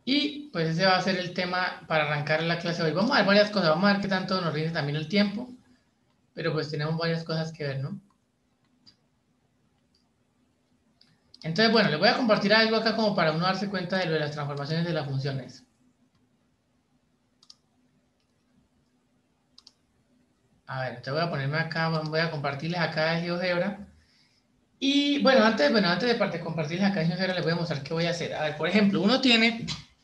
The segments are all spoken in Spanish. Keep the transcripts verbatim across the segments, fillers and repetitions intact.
Y pues ese va a ser el tema para arrancar la clase de hoy. Vamos a ver varias cosas, vamos a ver qué tanto nos rinde también el tiempo, pero pues tenemos varias cosas que ver, ¿no? Entonces, bueno, les voy a compartir algo acá como para uno darse cuenta de lo de las transformaciones de las funciones. A ver, entonces voy a ponerme acá, voy a compartirles acá el GeoGebra. Y bueno, antes, bueno, antes de parte, compartirles acá el GeoGebra, les voy a mostrar qué voy a hacer. A ver, por ejemplo, uno tiene,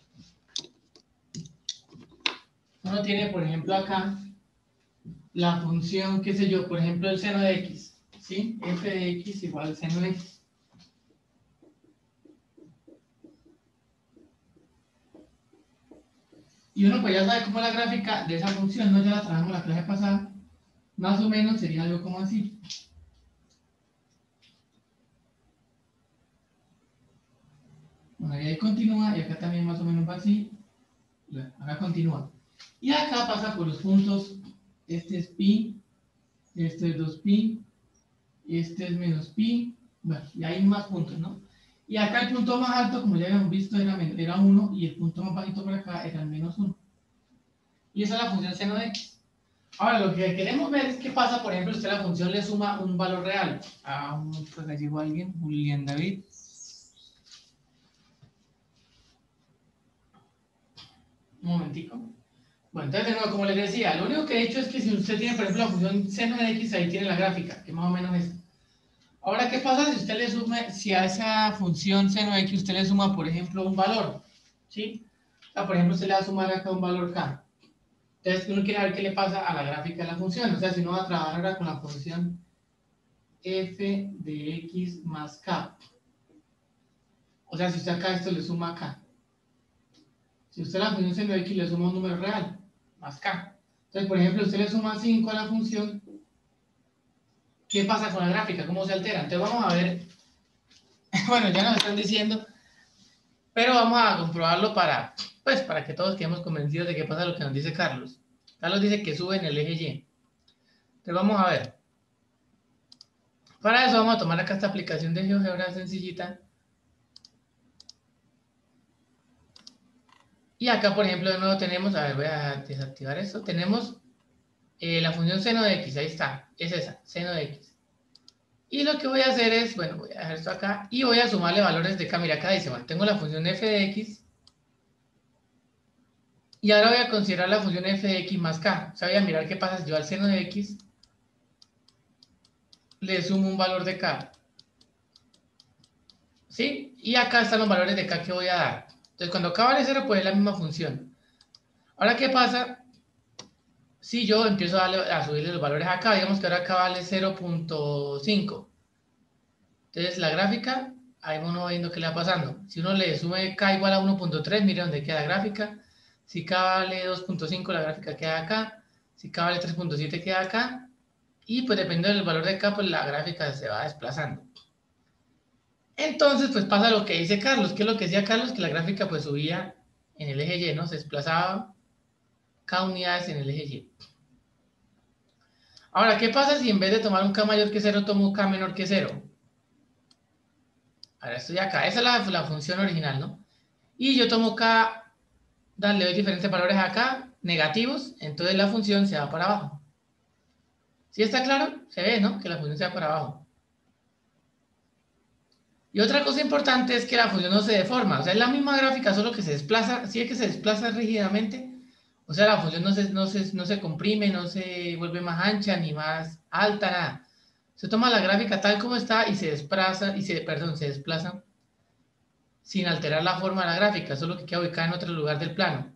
uno tiene, por ejemplo, acá la función, qué sé yo, por ejemplo, el seno de x, ¿sí? F de x igual al seno de x. Y uno pues ya sabe cómo es la gráfica de esa función, ¿no? Ya la trabajamos la clase pasada. Más o menos sería algo como así. Bueno, y ahí continúa, y acá también más o menos va así. Acá continúa. Y acá pasa por los puntos, este es pi, este es dos pi, este es menos pi, bueno, y hay más puntos, ¿no? Y acá el punto más alto, como ya habíamos visto, era, era uno, y el punto más bajito por acá era el menos uno. Y esa es la función seno de x. Ahora, lo que queremos ver es qué pasa, por ejemplo, si a la función le suma un valor real. Ah, pues allí llegó alguien, Julián David. Un momentico. Bueno, entonces, de nuevo, como les decía, lo único que he hecho es que si usted tiene, por ejemplo, la función seno de x, ahí tiene la gráfica, que más o menos es. Ahora, ¿qué pasa si usted le suma, si a esa función seno de x usted le suma, por ejemplo, un valor? ¿Sí? O sea, por ejemplo, usted le va a sumar acá un valor k. Entonces, uno quiere ver qué le pasa a la gráfica de la función. O sea, si uno va a trabajar ahora con la función f de x más k. O sea, si usted acá esto le suma k. Si usted a la función seno de x le suma un número real, más k. Entonces, por ejemplo, usted le suma cinco a la función, ¿qué pasa con la gráfica? ¿Cómo se altera? Entonces vamos a ver, bueno, ya nos están diciendo, pero vamos a comprobarlo para, pues, para que todos quedemos convencidos de qué pasa lo que nos dice Carlos. Carlos dice que sube en el eje Y. Entonces vamos a ver. Para eso vamos a tomar acá esta aplicación de GeoGebra sencillita. Y acá, por ejemplo, de nuevo tenemos, a ver, voy a desactivar esto, tenemos eh, la función seno de x, ahí está, es esa, seno de x. Y lo que voy a hacer es, bueno, voy a dejar esto acá y voy a sumarle valores de k. Mira, acá dice, bueno, tengo la función f de x y ahora voy a considerar la función f de x más k. O sea, voy a mirar qué pasa si yo al seno de x le sumo un valor de k. ¿Sí? Y acá están los valores de k que voy a dar. Entonces, cuando k vale cero, pues es la misma función. Ahora, ¿qué pasa si yo empiezo a, darle, a subirle los valores acá? Digamos que ahora k vale cero punto cinco. Entonces, la gráfica, ahí uno va viendo qué le va pasando. Si uno le sube k igual a uno punto tres, mire dónde queda la gráfica. Si k vale dos punto cinco, la gráfica queda acá. Si k vale tres punto siete, queda acá. Y pues dependiendo del valor de k, pues la gráfica se va desplazando. Entonces, pues pasa lo que dice Carlos. ¿Qué es lo que decía Carlos? Que la gráfica pues subía en el eje Y, ¿no? Se desplazaba k unidades en el eje Y. Ahora, ¿qué pasa si en vez de tomar un k mayor que cero, tomo un k menor que cero? Ahora estoy acá. Esa es la, la función original, ¿no? Y yo tomo k, le doy diferentes valores acá, negativos, entonces la función se va para abajo. ¿Sí está claro? Se ve, ¿no? Que la función se va para abajo. Y otra cosa importante es que la función no se deforma. O sea, es la misma gráfica, solo que se desplaza. Si es que se desplaza rígidamente, o sea, la función no se, no, se, no se comprime, no se vuelve más ancha ni más alta, nada. Se toma la gráfica tal como está y se desplaza, y se, perdón, se desplaza sin alterar la forma de la gráfica, solo que queda ubicada en otro lugar del plano.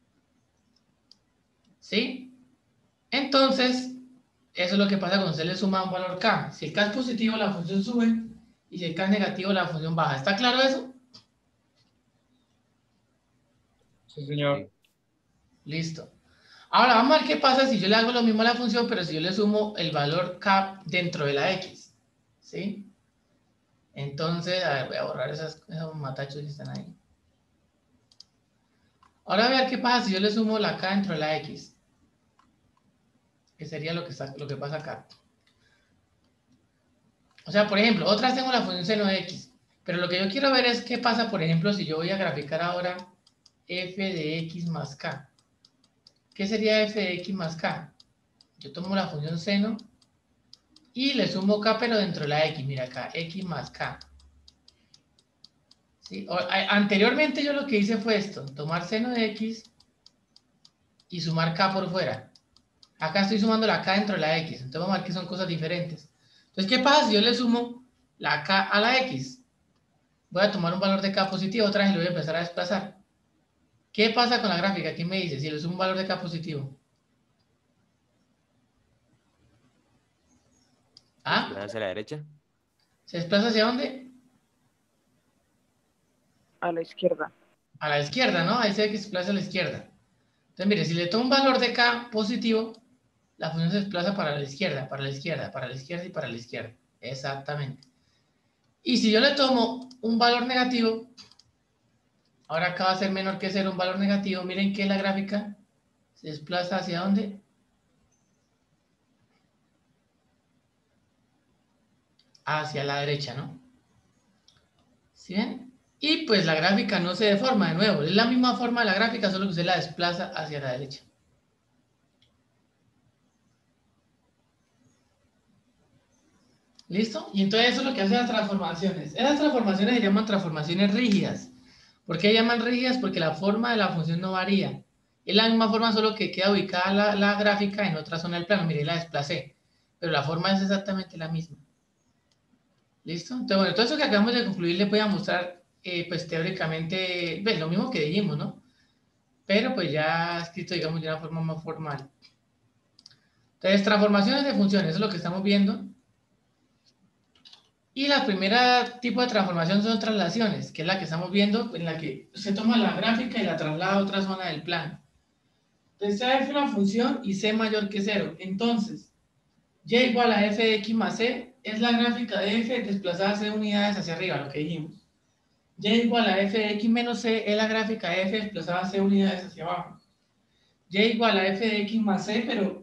¿Sí? Entonces, eso es lo que pasa cuando se le suma un valor k. Si el k es positivo, la función sube, y si el k es negativo, la función baja. ¿Está claro eso? Sí, señor. Listo. Ahora vamos a ver qué pasa si yo le hago lo mismo a la función, pero si yo le sumo el valor k dentro de la x. ¿Sí? Entonces, a ver, voy a borrar esas, esos matachos que están ahí. Ahora voy a ver qué pasa si yo le sumo la k dentro de la x. Que sería lo que, está, lo que pasa acá. O sea, por ejemplo, otras tengo la función seno de x. Pero lo que yo quiero ver es qué pasa, por ejemplo, si yo voy a graficar ahora f de x más k. ¿Qué sería f de x más k? Yo tomo la función seno y le sumo k, pero dentro de la x. Mira acá, x más k. ¿Sí? O, a, anteriormente yo lo que hice fue esto, tomar seno de x y sumar k por fuera. Acá estoy sumando la k dentro de la x. Entonces vamos a ver que son cosas diferentes. Entonces, ¿qué pasa si yo le sumo la k a la x? Voy a tomar un valor de k positivo otra vez y lo voy a empezar a desplazar. ¿Qué pasa con la gráfica? ¿Quién me dice? Si le sumo un valor de k positivo. ¿Ah? Hacia la derecha. ¿Se desplaza hacia dónde? A la izquierda. A la izquierda, ¿no? Ahí se ve que se desplaza a la izquierda. Entonces, mire, si le tomo un valor de k positivo, la función se desplaza para la izquierda, para la izquierda, para la izquierda y para la izquierda. Exactamente. Y si yo le tomo un valor negativo, ahora acá va a ser menor que cero, un valor negativo, miren que la gráfica se desplaza hacia dónde? Hacia la derecha, ¿no? ¿Sí ven? Y pues la gráfica no se deforma de nuevo, es la misma forma de la gráfica, solo que se la desplaza hacia la derecha. ¿Listo? Y entonces eso es lo que hace las transformaciones. Esas transformaciones se llaman transformaciones rígidas. ¿Por qué llaman rígidas? Porque la forma de la función no varía. Es la misma forma, solo que queda ubicada la, la gráfica en otra zona del plano. Mire, la desplacé. Pero la forma es exactamente la misma. ¿Listo? Entonces, bueno, todo eso que acabamos de concluir les voy a mostrar, eh, pues teóricamente, pues lo mismo que dijimos, ¿no? Pero pues ya escrito, digamos, de una forma más formal. Entonces, transformaciones de funciones, eso es lo que estamos viendo. Y la primera tipo de transformación son traslaciones, que es la que estamos viendo, en la que se toma la gráfica y la traslada a otra zona del plano. Entonces, a f es una función y c mayor que cero. Entonces, y igual a f de x más c es la gráfica de f desplazada c unidades hacia arriba, lo que dijimos. Y igual a f de x menos c es la gráfica de f desplazada c unidades hacia abajo. Y igual a f de x más c, pero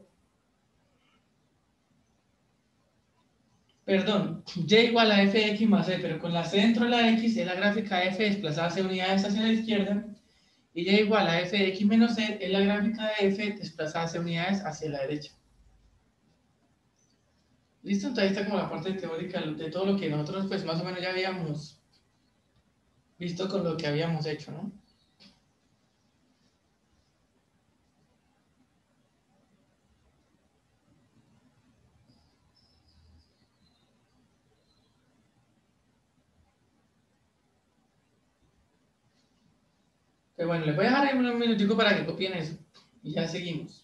perdón, y igual a f de x más c, pero con la c dentro de la x es la gráfica de f desplazada c unidades hacia la izquierda, y y igual a f de x menos c es la gráfica de f desplazada c unidades hacia la derecha. ¿Listo? Entonces ahí está como la parte teórica de todo lo que nosotros pues más o menos ya habíamos visto con lo que habíamos hecho, ¿no? Pero bueno, les voy a dejar ahí un minutico para que copien eso, y ya seguimos.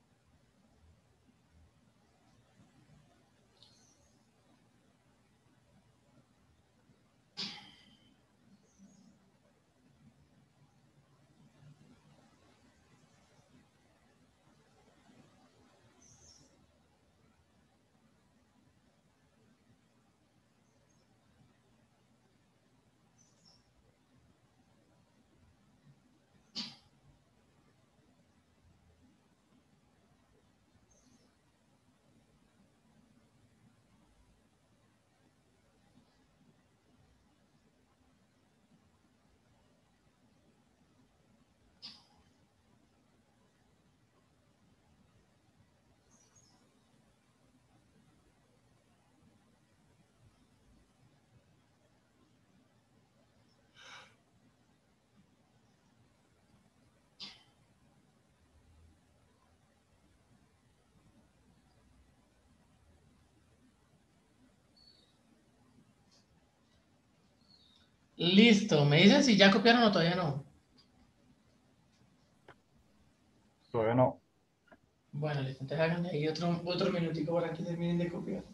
Listo, me dicen si ya copiaron o todavía no. Todavía no. Bueno, listo, entonces háganme ahí otro, otro minutico para que terminen de copiar.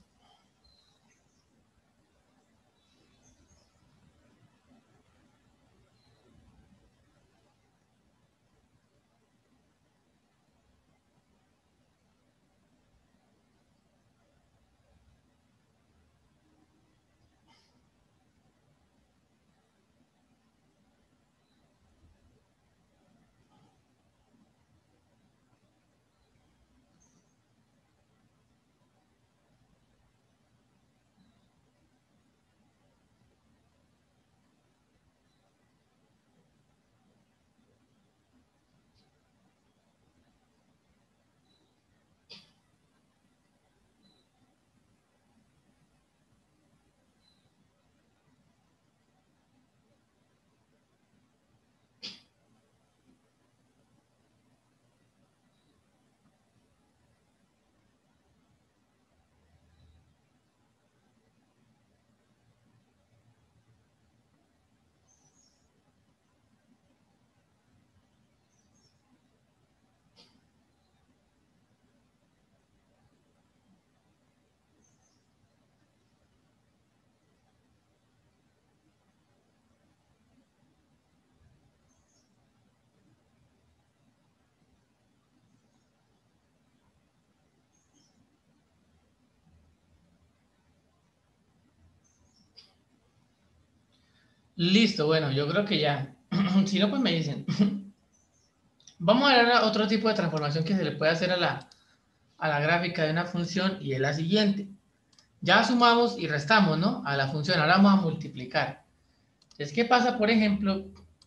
Listo, bueno, yo creo que ya. Si no, pues me dicen. Vamos a ver ahora otro tipo de transformación que se le puede hacer a la, a la gráfica de una función y es la siguiente. Ya sumamos y restamos, ¿no? A la función. Ahora vamos a multiplicar. Entonces, ¿qué pasa, por ejemplo,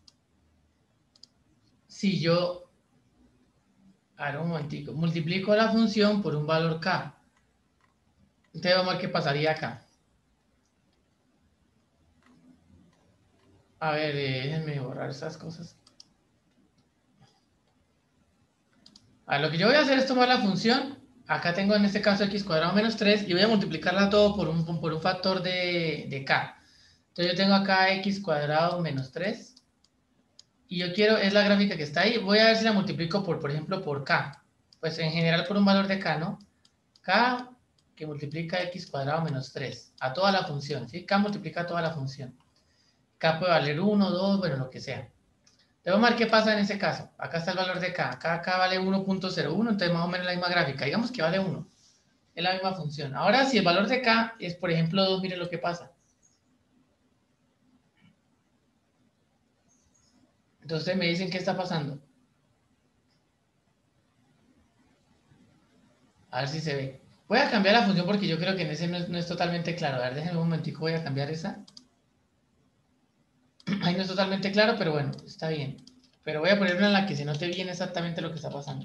si yo, ahora un momentico, multiplico la función por un valor k? Entonces vamos a ver qué pasaría acá. A ver, eh, déjenme borrar esas cosas. A ver, lo que yo voy a hacer es tomar la función. Acá tengo en este caso x cuadrado menos tres y voy a multiplicarla todo por un, por un factor de, de k. Entonces yo tengo acá x cuadrado menos tres. Y yo quiero, es la gráfica que está ahí. Voy a ver si la multiplico por, por ejemplo, por k. Pues en general por un valor de k, ¿no? K que multiplica x cuadrado menos tres a toda la función, ¿sí? K multiplica toda la función. K puede valer uno, dos, bueno, lo que sea. Vamos a ver qué pasa en ese caso. Acá está el valor de K. Acá, acá vale uno punto cero uno, entonces más o menos la misma gráfica. Digamos que vale uno. Es la misma función. Ahora, si el valor de K es, por ejemplo, dos, miren lo que pasa. Entonces me dicen qué está pasando. A ver si se ve. Voy a cambiar la función porque yo creo que en ese no es, no es totalmente claro. A ver, déjenme un momentico, voy a cambiar esa. Ahí no es totalmente claro, pero bueno, está bien. Pero voy a poner una en la que se note bien exactamente lo que está pasando.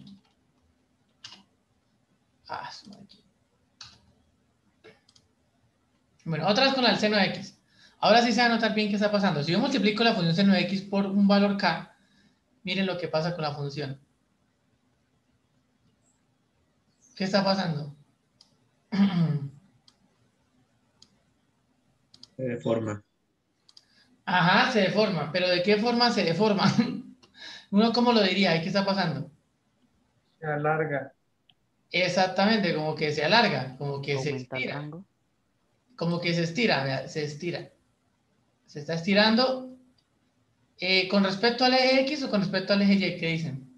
Ah, aquí. Bueno, otra vez con el seno de x. Ahora sí se va a notar bien qué está pasando. Si yo multiplico la función seno de x por un valor k, miren lo que pasa con la función. ¿Qué está pasando? Se deforma. Ajá, se deforma. ¿Pero de qué forma se deforma? ¿Uno cómo lo diría? ¿Y qué está pasando? Se alarga. Exactamente, como que se alarga, como que se Aumenta el estira. rango. Como que se estira, vea, se estira. Se está estirando. Eh, ¿con respecto al eje X o con respecto al eje Y? ¿Qué dicen?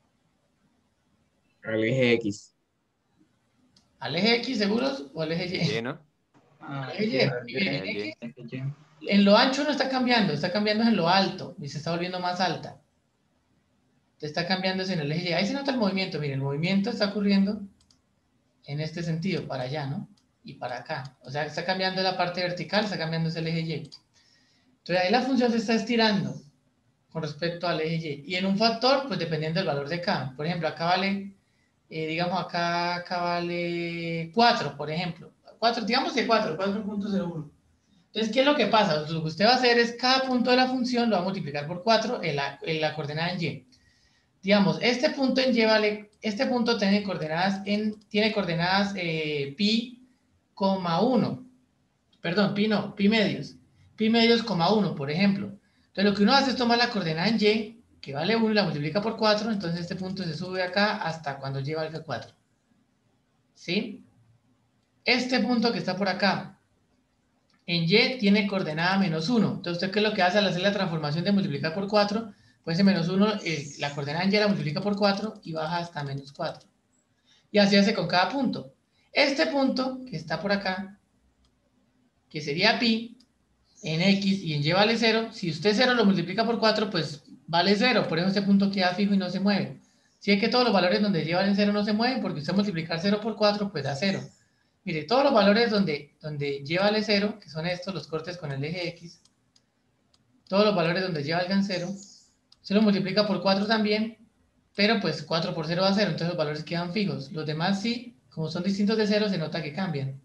Al eje X. ¿Al eje X seguros o al eje Y? Y, ¿no? Ah, El eje Y, ya, porque ya, miren, El X, Y. ya. en lo ancho no está cambiando, está cambiando en lo alto y se está volviendo más alta. Te está cambiando en el eje Y. Ahí se nota el movimiento, miren, el movimiento está ocurriendo en este sentido, para allá, ¿no? Y para acá. O sea, está cambiando la parte vertical, está cambiando el eje Y. Entonces ahí la función se está estirando con respecto al eje Y. Y en un factor, pues dependiendo del valor de K. Por ejemplo, acá vale, eh, digamos, acá, acá vale cuatro, por ejemplo. cuatro, digamos que cuatro, cuatro punto cero uno. Entonces, ¿qué es lo que pasa? Lo que usted va a hacer es cada punto de la función lo va a multiplicar por cuatro en la, en la coordenada en Y. Digamos, este punto en Y vale, este punto tiene coordenadas en, tiene coordenadas eh, pi, coma uno. Perdón, pi no, pi medios. Pi medios, coma uno, por ejemplo. Entonces, lo que uno hace es tomar la coordenada en Y, que vale uno, y la multiplica por cuatro, entonces este punto se sube acá hasta cuando Y valga cuatro. ¿Sí? Este punto que está por acá, en Y tiene coordenada menos uno. Entonces, ¿usted qué es lo que hace al hacer la transformación de multiplicar por cuatro? Pues ese menos uno, eh, la coordenada en Y la multiplica por cuatro y baja hasta menos cuatro. Y así hace con cada punto. Este punto que está por acá, que sería pi, en X y en Y vale cero, si usted cero lo multiplica por cuatro, pues vale cero. Por eso este punto queda fijo y no se mueve. Si es que todos los valores donde Y valen cero no se mueven, porque usted multiplicar cero por cuatro, pues da cero. Mire, todos los valores donde, donde Y vale cero, que son estos, los cortes con el eje X, todos los valores donde Y valgan cero, se lo multiplica por cuatro también, pero pues cuatro por cero da cero, entonces los valores quedan fijos. Los demás sí, como son distintos de cero, se nota que cambian.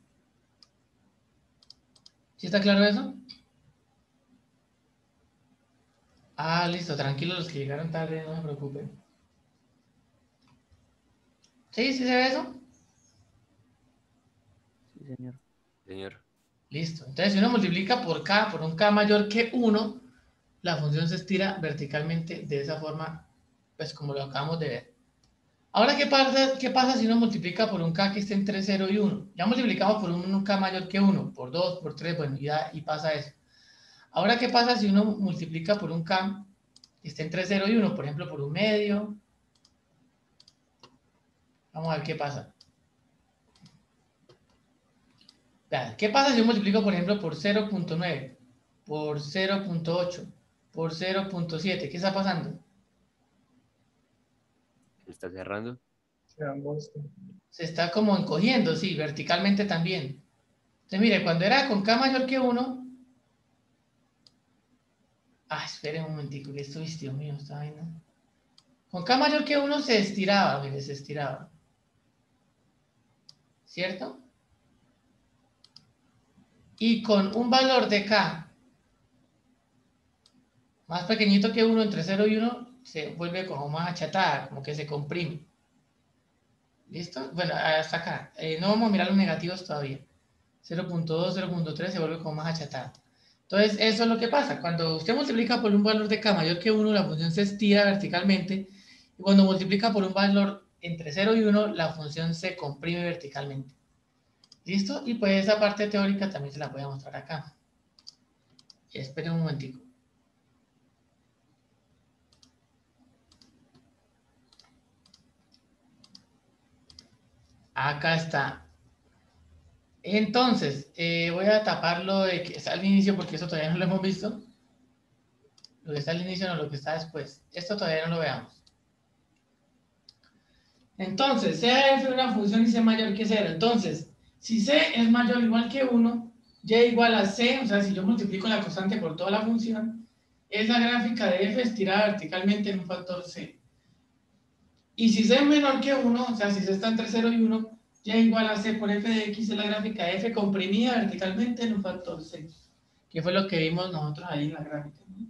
¿Sí está claro eso? Ah, listo, tranquilos los que llegaron tarde, no se preocupen. ¿Sí? ¿Sí se ve eso? Sí, señor. Señor. Listo. Entonces, si uno multiplica por K, por un K mayor que uno, la función se estira verticalmente de esa forma, pues como lo acabamos de ver. Ahora, ¿qué pasa, qué pasa si uno multiplica por un K que esté entre cero y uno? Ya multiplicamos por un K mayor que uno, por dos, por tres, bueno, y, da, y pasa eso. Ahora, ¿qué pasa si uno multiplica por un K que esté entre cero y uno? Por ejemplo, por un medio. Vamos a ver qué pasa. Vean, ¿qué pasa si yo multiplico, por ejemplo, por cero punto nueve? por cero punto ocho, por cero punto siete. ¿Qué está pasando? ¿Se está cerrando? Se angosta. Se está como encogiendo, sí, verticalmente también. Entonces, mire, cuando era con K mayor que uno... Ah, espere un momentico, que esto es, Dios mío, está vaina. Con K mayor que uno se estiraba, mire, se estiraba. ¿Cierto? Y con un valor de K más pequeñito que uno, entre cero y uno, se vuelve como más achatada, como que se comprime. ¿Listo? Bueno, hasta acá. Eh, no vamos a mirar los negativos todavía. cero punto dos, cero punto tres se vuelve como más achatada. Entonces, eso es lo que pasa. Cuando usted multiplica por un valor de K mayor que uno, la función se estira verticalmente. Y cuando multiplica por un valor entre cero y uno, la función se comprime verticalmente. ¿Listo? Y pues esa parte teórica también se la voy a mostrar acá. Esperen un momentico. Acá está. Entonces, eh, voy a taparlo de que está al inicio porque eso todavía no lo hemos visto. Lo que está al inicio no lo que está después. Esto todavía no lo veamos. Entonces, sea f una función y c mayor que cero. Entonces, si c es mayor o igual que uno, y igual a c, o sea, si yo multiplico la constante por toda la función, es la gráfica de f estirada verticalmente en un factor c. Y si c es menor que uno, o sea, si c está entre cero y uno, y igual a c por f de x es la gráfica de f comprimida verticalmente en un factor c. Que fue lo que vimos nosotros ahí en la gráfica, ¿no?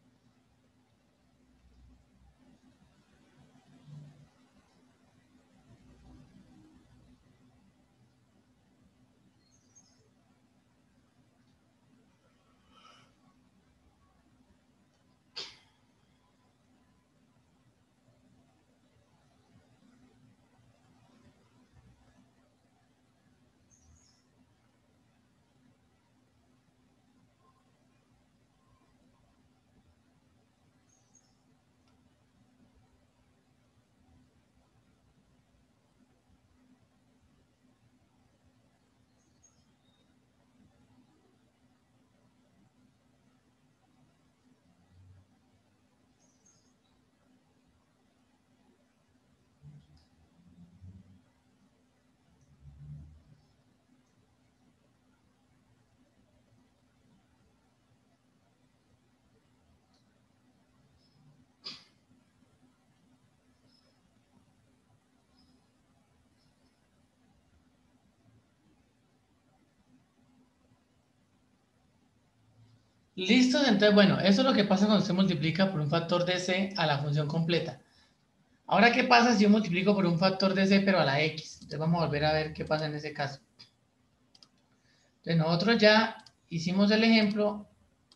Listo, entonces, bueno, eso es lo que pasa cuando se multiplica por un factor de c a la función completa. Ahora, ¿qué pasa si yo multiplico por un factor de c pero a la x? Entonces vamos a volver a ver qué pasa en ese caso. Entonces nosotros ya hicimos el ejemplo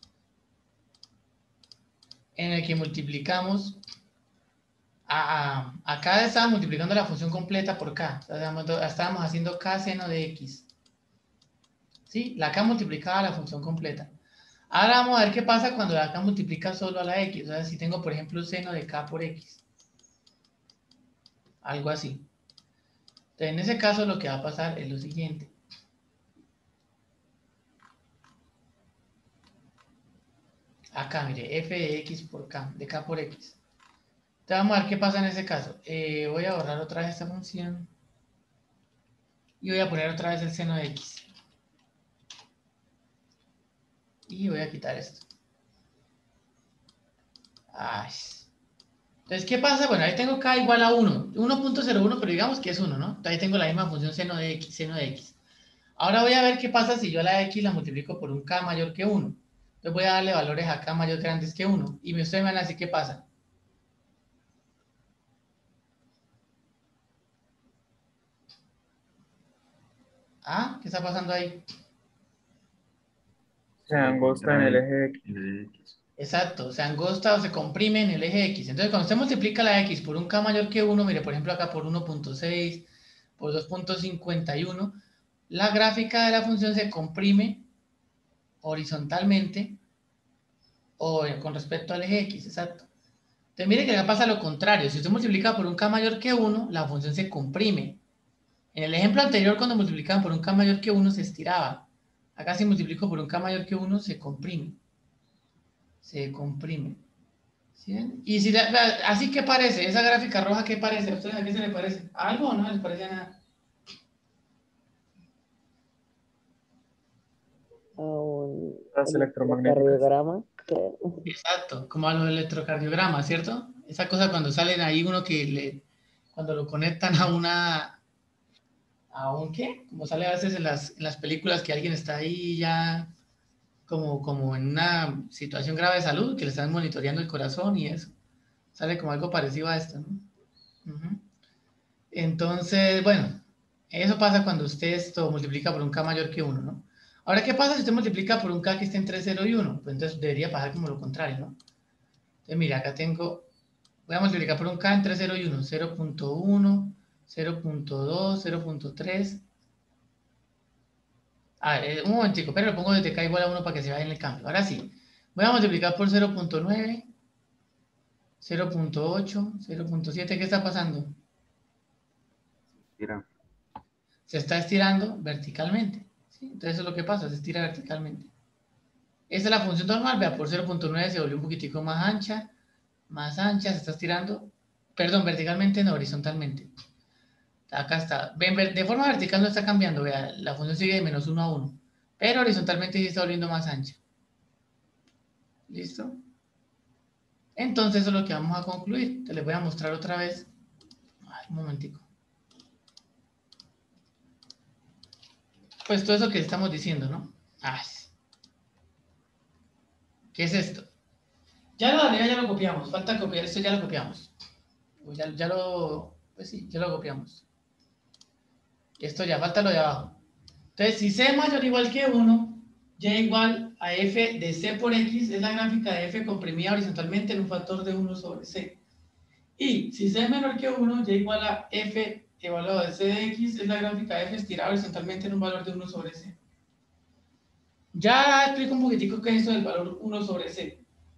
en el que multiplicamos, a, a, acá estaba multiplicando la función completa por k. Estábamos, estábamos haciendo k seno de x. ¿Sí? La k multiplicaba a la función completa. Ahora vamos a ver qué pasa cuando la k multiplica solo a la x. O sea, si tengo, por ejemplo, seno de k por x. Algo así. Entonces, en ese caso lo que va a pasar es lo siguiente. Acá, mire, f de x por k, de k por x. Entonces, vamos a ver qué pasa en ese caso. Eh, voy a borrar otra vez esta función. Y voy a poner otra vez el seno de x. Y voy a quitar esto. Ay. Entonces, ¿qué pasa? Bueno, ahí tengo k igual a uno. uno punto cero uno, pero digamos que es uno, ¿no? Entonces, ahí tengo la misma función seno de x, seno de x. Ahora voy a ver qué pasa si yo a la x la multiplico por un k mayor que uno. Entonces voy a darle valores a k mayor grandes que uno. Y ustedes me van a decir qué pasa. ¿Ah? ¿Qué está pasando ahí? Se angosta en el eje X. En el X. Exacto, se angosta o se comprime en el eje X. Entonces, cuando usted multiplica la X por un K mayor que uno, mire, por ejemplo, acá por uno punto seis, por dos punto cincuenta y uno, la gráfica de la función se comprime horizontalmente o con respecto al eje X, exacto. Entonces, mire que acá pasa lo contrario. Si usted multiplica por un K mayor que uno, la función se comprime. En el ejemplo anterior, cuando multiplicaban por un K mayor que uno, se estiraba. Acá si multiplico por un K mayor que uno, se comprime. se comprime. ¿Sí ven? Y si la, la- así que parece, esa gráfica roja, ¿qué parece? ¿A ustedes a qué se le parece? ¿A algo o no les parece a nada? A un Las electromagnéticas. electrocardiograma, creo. Exacto, como a los electrocardiogramas, ¿cierto? Esa cosa cuando salen ahí uno que le, cuando lo conectan a una, ¿a un qué? Como sale a veces en las, en las películas que alguien está ahí ya como, como en una situación grave de salud, que le están monitoreando el corazón y eso. Sale como algo parecido a esto, ¿no? Ujú. Entonces, bueno, eso pasa cuando usted esto multiplica por un K mayor que uno, ¿no? Ahora, ¿qué pasa si usted multiplica por un K que esté entre cero y uno? Pues entonces debería pasar como lo contrario, ¿no? Entonces, mira, acá tengo, voy a multiplicar por un K entre cero y uno, cero punto uno, cero punto dos, cero punto tres. A ver, eh, un momentico, pero lo pongo desde K igual a uno para que se vaya en el cambio. Ahora sí, voy a multiplicar por cero punto nueve, cero punto ocho, cero punto siete. ¿Qué está pasando? Mira. Se está estirando verticalmente, ¿sí? Entonces eso es lo que pasa, se estira verticalmente. Esta es la función normal, vea, por cero punto nueve se volvió un poquitico más ancha, más ancha, se está estirando, perdón, verticalmente, no, horizontalmente. Acá está, ven, de forma vertical no está cambiando, vea, la función sigue de menos uno a uno, pero horizontalmente sí está volviendo más ancha. ¿Listo? Entonces eso es lo que vamos a concluir. Te les voy a mostrar otra vez. Ay, un momentico. Pues todo eso que estamos diciendo, ¿no? Ay. ¿Qué es esto? Ya lo ya lo copiamos. Falta copiar esto, ya lo copiamos. Ya, ya lo... Pues sí, ya lo copiamos. Esto ya, falta lo de abajo. Entonces, si C es mayor o igual que uno, Y igual a F de C por X es la gráfica de F comprimida horizontalmente en un factor de uno sobre C. Y si C es menor que uno, Y igual a F evaluado de C de X es la gráfica de F estirada horizontalmente en un valor de uno sobre C. Ya explico un poquitico qué es eso del valor uno sobre C.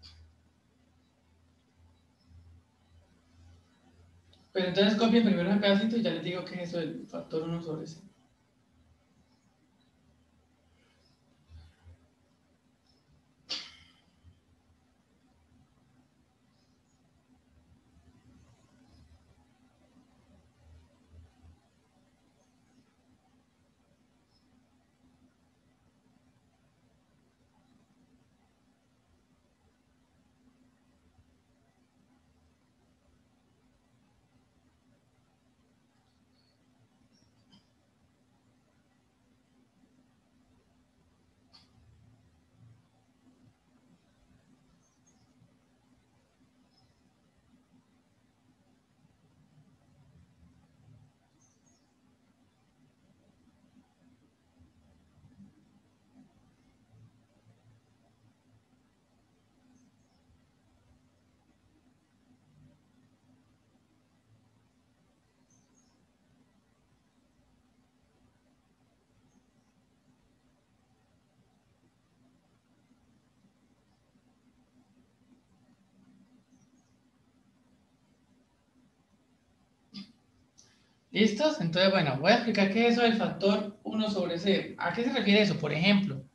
Pero entonces copien primero el pedacito y ya les digo qué es eso del factor uno sobre C. ¿Listos? Entonces, bueno, voy a explicar qué es eso del factor uno sobre C. ¿A qué se refiere eso? Por ejemplo,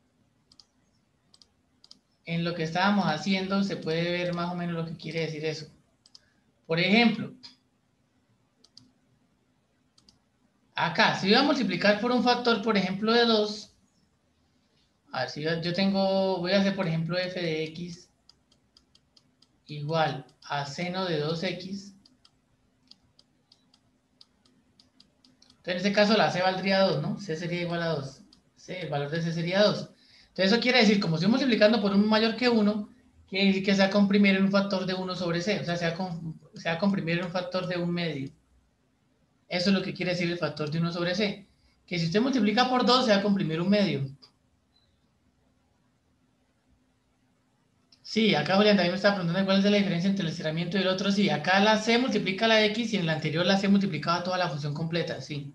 en lo que estábamos haciendo se puede ver más o menos lo que quiere decir eso. Por ejemplo, acá, si voy a multiplicar por un factor, por ejemplo, de dos, a ver, si yo, yo tengo, voy a hacer, por ejemplo, f de x igual a seno de dos x. Entonces, en este caso, la c valdría dos, ¿no? C sería igual a dos. C, el valor de c sería dos. Entonces, eso quiere decir, como estoy multiplicando por un mayor que uno, quiere decir que se va a comprimir en un factor de uno sobre c. O sea, se va, a, com se va a comprimir en un factor de un medio. Eso es lo que quiere decir el factor de uno sobre c. Que si usted multiplica por dos, se va a comprimir un medio. Sí, acá Julián también me estaba preguntando cuál es la diferencia entre el estiramiento y el otro. Sí, acá la c multiplica la x y en el anterior la c multiplicaba toda la función completa, sí.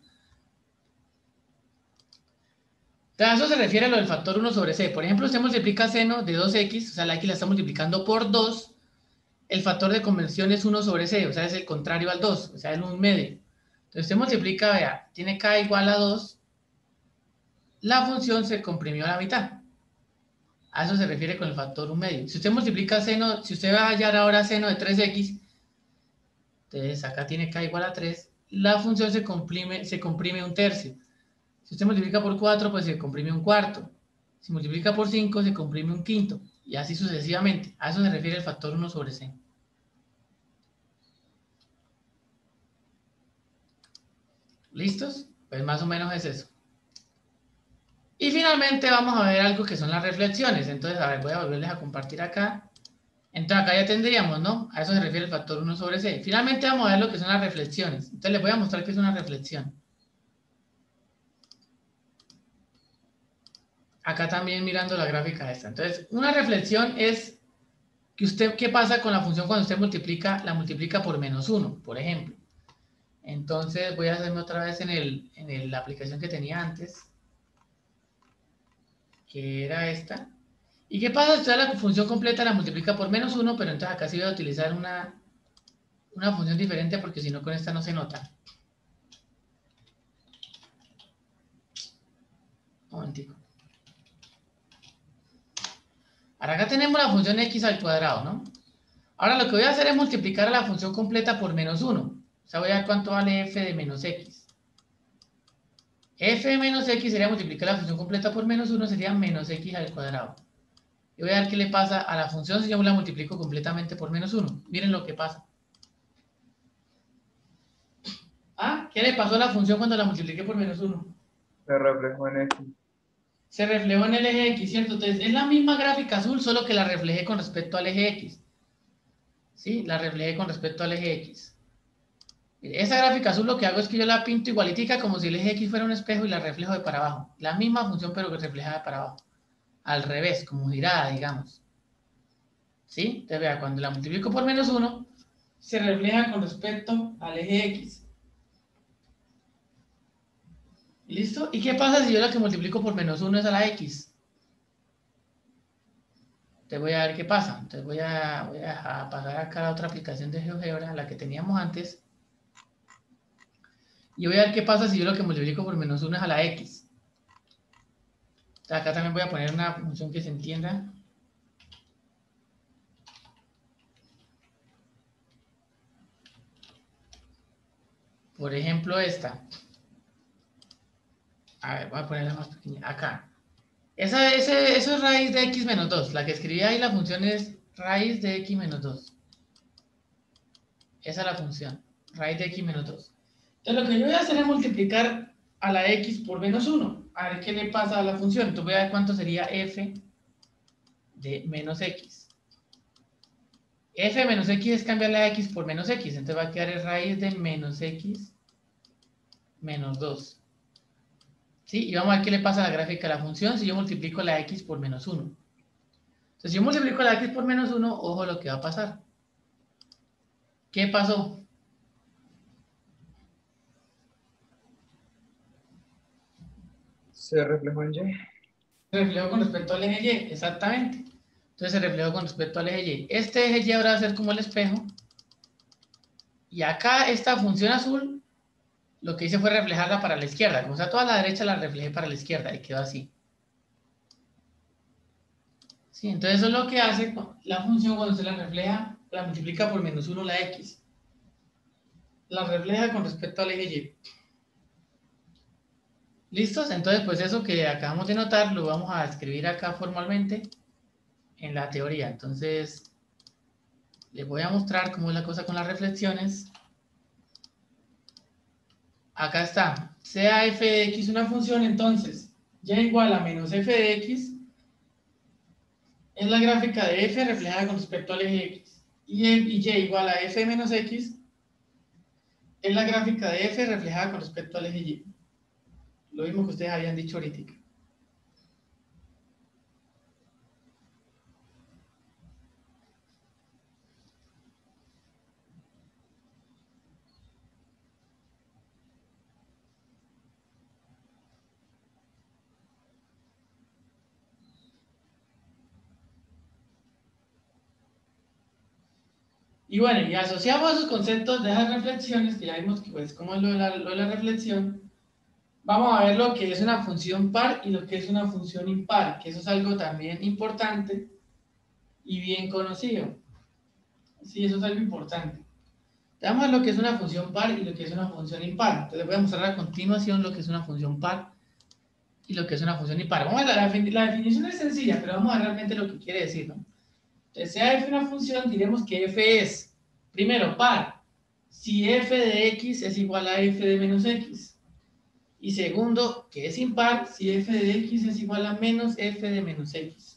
A eso se refiere a lo del factor uno sobre c. Por ejemplo, usted multiplica seno de dos x, o sea, la x la está multiplicando por dos. El factor de conversión es uno sobre c, o sea, es el contrario al dos, o sea, es un medio. Entonces usted multiplica, vea, tiene k igual a dos, la función se comprimió a la mitad. A eso se refiere con el factor un medio. Si usted multiplica seno, si usted va a hallar ahora seno de tres equis, entonces acá tiene k igual a tres, la función se comprime, se comprime un tercio. Si usted multiplica por cuatro, pues se comprime un cuarto. Si multiplica por cinco, se comprime un quinto. Y así sucesivamente. A eso se refiere el factor uno sobre seno. ¿Listos? Pues más o menos es eso. Y finalmente vamos a ver algo que son las reflexiones. Entonces, a ver, voy a volverles a compartir acá. Entonces acá ya tendríamos, ¿no? A eso se refiere el factor uno sobre c. Finalmente vamos a ver lo que son las reflexiones. Entonces les voy a mostrar qué es una reflexión. Acá también mirando la gráfica esta. Entonces, una reflexión es que usted, ¿qué pasa con la función cuando usted multiplica, la multiplica por menos uno, por ejemplo? Entonces voy a hacerme otra vez en, el, en el, la aplicación que tenía antes, que era esta. ¿Y qué pasa si usted la función completa la multiplica por menos uno, pero entonces acá sí voy a utilizar una, una función diferente porque si no con esta no se nota? Un momentico. Ahora acá tenemos la función x al cuadrado, ¿no? Ahora lo que voy a hacer es multiplicar a la función completa por menos uno. O sea, voy a ver cuánto vale f de menos x. F de menos x sería multiplicar la función completa por menos uno, sería menos x al cuadrado. Y voy a ver qué le pasa a la función si yo la multiplico completamente por menos uno. Miren lo que pasa. ¿Ah? ¿Qué le pasó a la función cuando la multipliqué por menos uno? Se reflejó en X. Se reflejó en el eje X, ¿cierto? Entonces es la misma gráfica azul, solo que la reflejé con respecto al eje X. ¿Sí? La reflejé con respecto al eje X. Esa gráfica azul lo que hago es que yo la pinto igualitica como si el eje X fuera un espejo y la reflejo de para abajo. La misma función pero que reflejada de para abajo. Al revés, como girada, digamos. ¿Sí? Entonces vea, cuando la multiplico por menos uno, se refleja con respecto al eje X. ¿Listo? ¿Y qué pasa si yo la que multiplico por menos uno es a la X? Te voy a ver qué pasa. Entonces voy a, voy a pasar acá a la otra aplicación de GeoGebra, la que teníamos antes. Y voy a ver qué pasa si yo lo que multiplico por menos uno es a la X. Acá también voy a poner una función que se entienda. Por ejemplo, esta. A ver, voy a ponerla más pequeña. Acá. Esa, ese, eso es raíz de x menos dos. La que escribí ahí, la función es raíz de x menos dos. Esa es la función. Raíz de x menos dos. Entonces, lo que yo voy a hacer es multiplicar a la x por menos uno. A ver qué le pasa a la función. Entonces, voy a ver cuánto sería f de menos x. F de menos x es cambiar la x por menos x. Entonces, va a quedar el raíz de menos x menos dos. ¿Sí? Y vamos a ver qué le pasa a la gráfica de la función si yo multiplico la x por menos uno. Entonces, si yo multiplico la x por menos uno, ojo lo que va a pasar. ¿Qué pasó? Se reflejó en Y. Se reflejó con respecto al eje Y, exactamente. Entonces se reflejó con respecto al eje Y. Este eje Y ahora va a ser como el espejo. Y acá esta función azul, lo que hice fue reflejarla para la izquierda. Como está toda la derecha, la reflejé para la izquierda y quedó así. Sí, entonces eso es lo que hace la función cuando se la refleja, la multiplica por menos uno la X. La refleja con respecto al eje Y. ¿Listos? Entonces, pues eso que acabamos de notar lo vamos a escribir acá formalmente en la teoría. Entonces, les voy a mostrar cómo es la cosa con las reflexiones. Acá está. Sea f de x una función, entonces, y igual a menos f de x es la gráfica de f reflejada con respecto al eje x. Y, y y igual a f menos x es la gráfica de f reflejada con respecto al eje y. Lo mismo que ustedes habían dicho ahorita. Y bueno, y asociamos esos conceptos de esas reflexiones, que ya vimos que pues cómo es lo de la, lo de la reflexión, Vamos a ver lo que es una función par y lo que es una función impar, que eso es algo también importante y bien conocido. Sí, eso es algo importante. Vamos a ver lo que es una función par y lo que es una función impar. Entonces les voy a mostrar a continuación lo que es una función par y lo que es una función impar. Vamos a ver, la, la definición es sencilla, pero vamos a ver realmente lo que quiere decir, ¿no? Entonces, sea f una función, diremos que f es, primero, par, si f de x es igual a f de menos x. Y segundo, que es impar, si f de x es igual a menos f de menos x.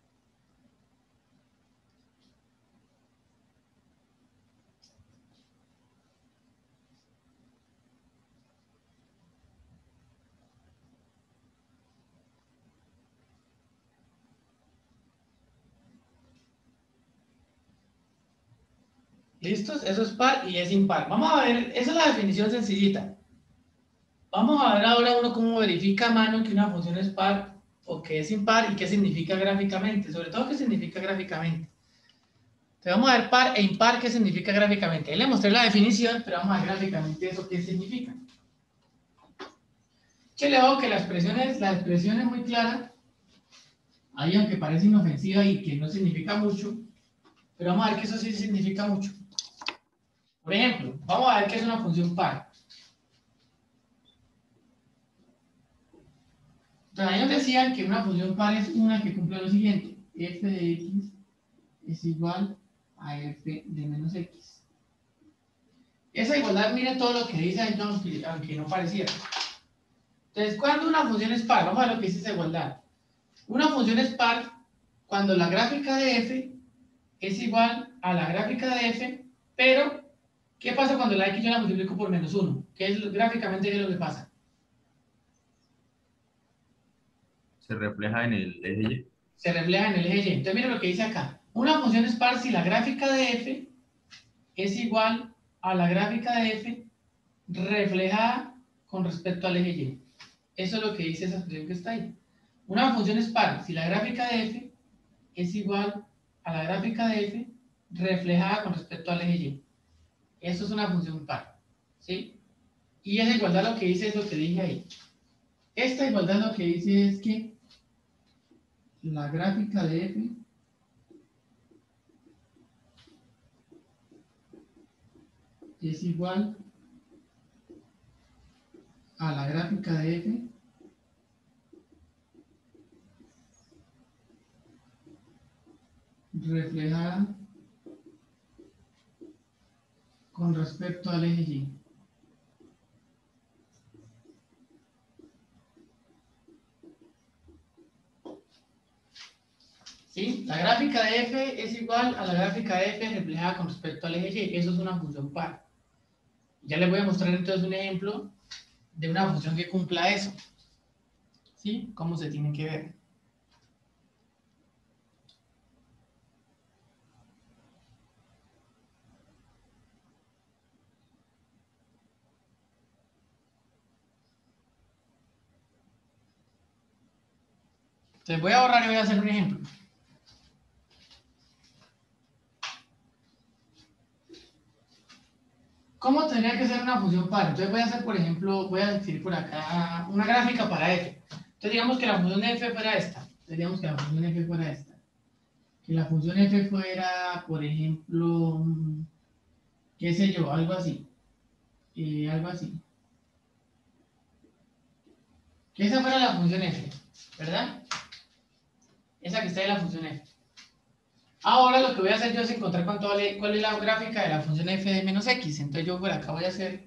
¿Listos? Eso es par y es impar. Vamos a ver, esa es la definición sencillita. Vamos a ver ahora uno cómo verifica a mano que una función es par o que es impar y qué significa gráficamente. Sobre todo qué significa gráficamente. Entonces vamos a ver par e impar qué significa gráficamente. Ahí le mostré la definición, pero vamos a ver gráficamente eso qué significa. Che, le hago que la expresión es, la expresión es muy clara. Ahí aunque parece inofensiva y que no significa mucho, pero vamos a ver que eso sí significa mucho. Por ejemplo, vamos a ver qué es una función par. Entonces, ellos decían que una función par es una que cumple lo siguiente: f de x es igual a f de menos x. Esa igualdad, miren todo lo que dice ahí, aunque, aunque no pareciera. Entonces, ¿cuándo una función es par? Vamos a ver lo que dice esa igualdad. Una función es par cuando la gráfica de f es igual a la gráfica de f, pero ¿qué pasa cuando la x yo la multiplico por menos uno? ¿Qué es gráficamente qué es lo que pasa? Se refleja en el eje Y. Se refleja en el eje Y. Entonces, mira lo que dice acá. Una función es par si la gráfica de f es igual a la gráfica de f reflejada con respecto al eje Y. Eso es lo que dice esa expresión que está ahí. Una función es par si la gráfica de f es igual a la gráfica de f reflejada con respecto al eje Y. Eso es una función par. ¿Sí? Y esa igualdad lo que dice es lo que dije ahí. Esta igualdad lo que dice es que la gráfica de f es igual a la gráfica de f reflejada con respecto al eje Y. ¿Sí? La gráfica de f es igual a la gráfica de f reflejada con respecto al eje Y. Eso es una función par. Ya les voy a mostrar entonces un ejemplo de una función que cumpla eso. ¿Sí? ¿Cómo se tiene que ver? Entonces voy a borrar y voy a hacer un ejemplo. ¿Cómo tendría que ser una función par? Entonces voy a hacer, por ejemplo, voy a decir por acá una gráfica para f. Entonces digamos que la función de f fuera esta. Entonces digamos que la función de f fuera esta. Que la función f fuera, por ejemplo, qué sé yo, algo así. Eh, algo así. Que esa fuera la función f, ¿verdad? Esa que está en la función f. Ahora lo que voy a hacer yo es encontrar cuánto vale, cuál es la gráfica de la función f de menos x. Entonces yo por acá voy a hacer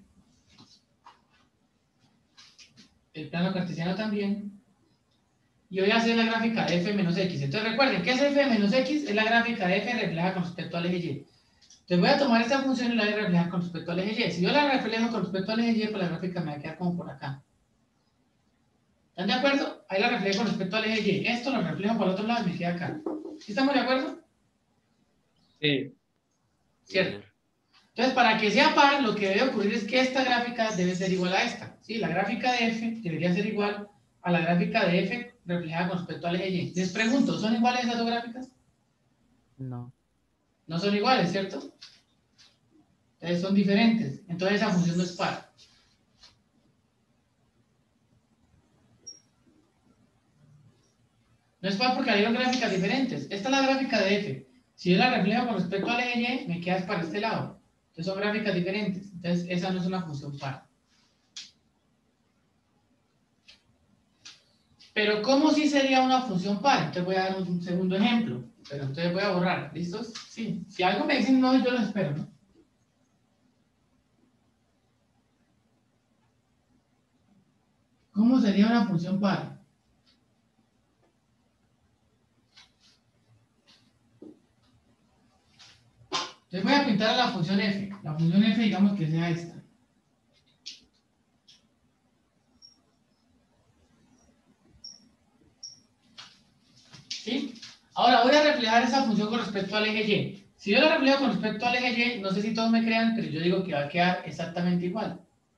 el plano cartesiano también. Y voy a hacer la gráfica de f menos x. Entonces recuerden que ese f menos x es la gráfica de f reflejada con respecto al eje y. Entonces voy a tomar esta función y la voy a reflejar con respecto al eje y. Si yo la reflejo con respecto al eje y, pues la gráfica me va a quedar como por acá. ¿Están de acuerdo? Ahí la reflejo con respecto al eje y. Esto lo reflejo por el otro lado y me queda acá. ¿Sí estamos de acuerdo? Sí. Cierto. Entonces, para que sea par, lo que debe ocurrir es que esta gráfica debe ser igual a esta. ¿Sí? La gráfica de f debería ser igual a la gráfica de f reflejada con respecto al eje y. Les pregunto, ¿son iguales esas dos gráficas? No. No son iguales, ¿cierto? Entonces son diferentes. Entonces esa función no es par. No es par porque hay dos gráficas diferentes. Esta es la gráfica de F. Si yo la reflejo con respecto al eje Y, me quedas para este lado. Entonces son gráficas diferentes. Entonces esa no es una función par. Pero ¿cómo sí sería una función par? Entonces voy a dar un segundo ejemplo. Pero entonces voy a borrar. ¿Listos? Sí. Si algo me dicen no, yo lo espero, ¿no? ¿Cómo sería una función par? Entonces voy a pintar a la función f. La función f, digamos que sea esta. ¿Sí? Ahora voy a reflejar esa función con respecto al eje y. Si yo la reflejo con respecto al eje y, no sé si todos me crean, pero yo digo que va a quedar exactamente igual.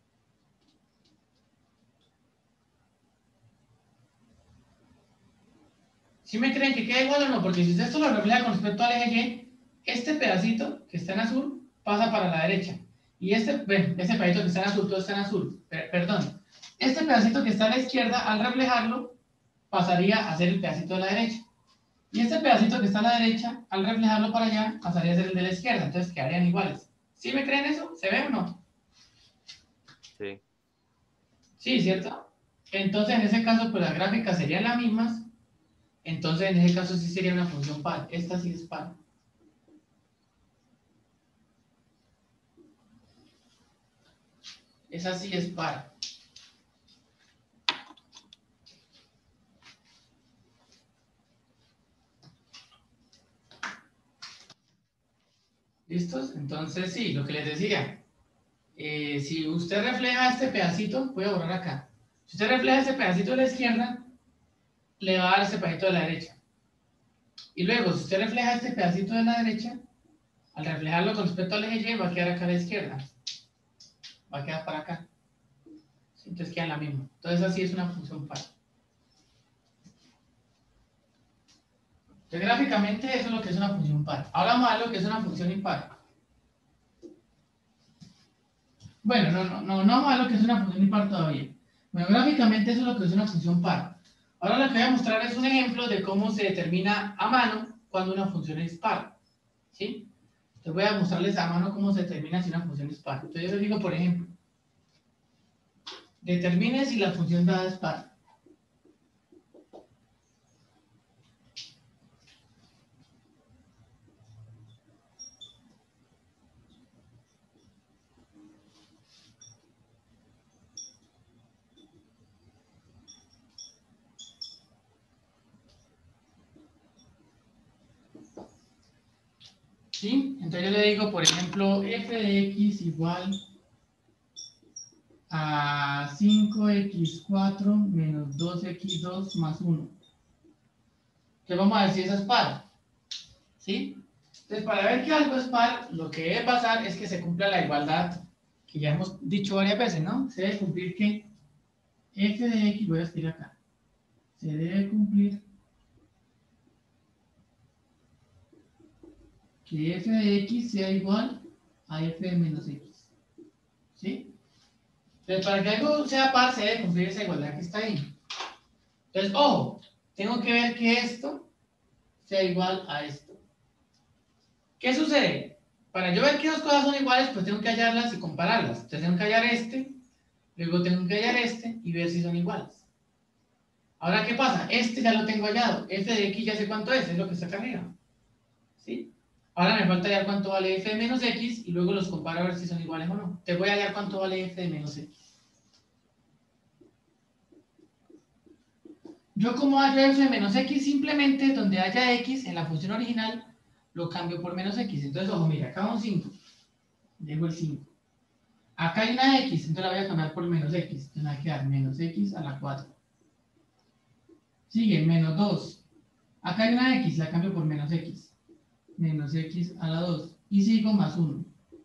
¿Sí me creen que queda igual o no? Porque si usted esto lo refleja con respecto al eje y, este pedacito que está en azul pasa para la derecha. Y este, bueno, este pedacito que está en azul, todo está en azul, per perdón. Este pedacito que está a la izquierda, al reflejarlo, pasaría a ser el pedacito de la derecha. Y este pedacito que está a la derecha, al reflejarlo para allá, pasaría a ser el de la izquierda. Entonces quedarían iguales. ¿Sí me creen eso? ¿Se ve o no? Sí. Sí, ¿cierto? Entonces en ese caso, pues las gráficas serían las mismas. Entonces en ese caso sí sería una función par. Esta sí es par. Esa sí es par. ¿Listos? Entonces sí, lo que les decía. Eh, si usted refleja este pedacito, voy a borrar acá. Si usted refleja este pedacito de la izquierda, le va a dar este pedacito de la derecha. Y luego, si usted refleja este pedacito de la derecha, al reflejarlo con respecto al eje Y, va a quedar acá a la izquierda. Va a quedar para acá. Entonces queda la misma. Entonces así es una función par. Entonces gráficamente eso es lo que es una función par. Ahora vamos a ver lo que es una función impar. Bueno, no, no, no, no vamos a ver lo que es una función impar todavía. Bueno, gráficamente eso es lo que es una función par. Ahora lo que voy a mostrar es un ejemplo de cómo se determina a mano cuando una función es par. ¿Sí? Entonces voy a mostrarles a mano cómo se determina si una función es par. Entonces yo les digo, por ejemplo, determine si la función dada es par. ¿Sí? Entonces yo le digo, por ejemplo, f de x igual a cinco equis cuatro menos dos equis dos más uno. Entonces vamos a ver si esa es par. ¿Sí? Entonces para ver que algo es par, lo que debe pasar es que se cumpla la igualdad, que ya hemos dicho varias veces, ¿no? Se debe cumplir que f de x, voy a escribir acá, se debe cumplir que f de x sea igual a f de menos x. ¿Sí? Entonces, para que algo sea par, se debe cumplir esa igualdad que está ahí. Entonces, ojo, tengo que ver que esto sea igual a esto. ¿Qué sucede? Para yo ver que dos cosas son iguales, pues tengo que hallarlas y compararlas. Entonces tengo que hallar este, luego tengo que hallar este y ver si son iguales. Ahora, ¿qué pasa? Este ya lo tengo hallado. F de x ya sé cuánto es, es lo que está acá arriba. ¿Sí? Ahora me falta hallar cuánto vale f de menos x y luego los comparo a ver si son iguales o no. Te voy a hallar cuánto vale f de menos x. Yo como hallo f de menos x, simplemente donde haya x en la función original, lo cambio por menos x. Entonces, ojo, mira, acá va un cinco. Dejo el cinco. Acá hay una x, entonces la voy a cambiar por menos x. Entonces me va a quedar menos x a la cuatro. Sigue, menos dos. Acá hay una x, la cambio por menos x. Menos x a la dos. Y sigo más uno.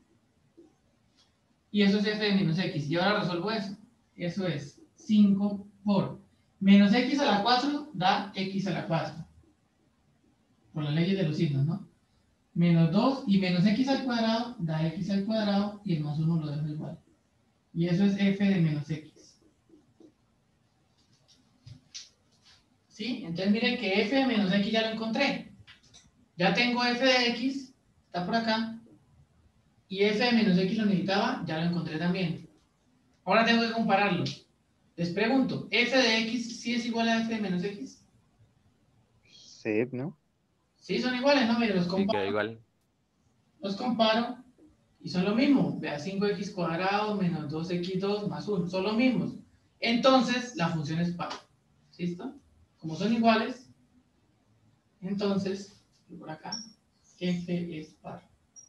Y eso es f de menos x. Y ahora resuelvo eso. Eso es cinco por menos x a la cuatro da x a la cuatro. Por las leyes de los signos, ¿no? Menos dos y menos x al cuadrado da x al cuadrado y el más uno lo dejo igual. Y eso es f de menos x. ¿Sí? Entonces miren que f de menos x ya lo encontré. Ya tengo f de x, está por acá. Y f de menos x lo necesitaba, ya lo encontré también. Ahora tengo que compararlos. Les pregunto, ¿f de x sí es igual a f de menos x? Sí, ¿no? Sí, son iguales, ¿no? Miren, los Sí, queda comparo. igual. Los comparo y son lo mismo. Vea, cinco x cuadrado menos dos x dos más uno. Son los mismos. Entonces, la función es par. ¿Listo? Como son iguales, entonces, por acá, f es par.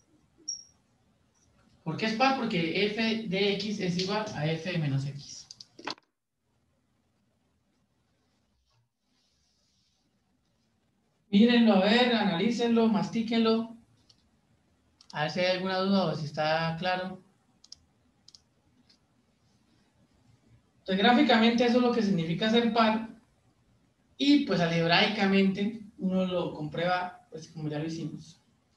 ¿Por qué es par? Porque f de x es igual a f de menos x. Mírenlo, a ver, analícenlo, mastíquenlo. A ver si hay alguna duda o si está claro. Entonces, gráficamente eso es lo que significa ser par. Y pues algebraicamente uno lo comprueba, pues como ya lo hicimos.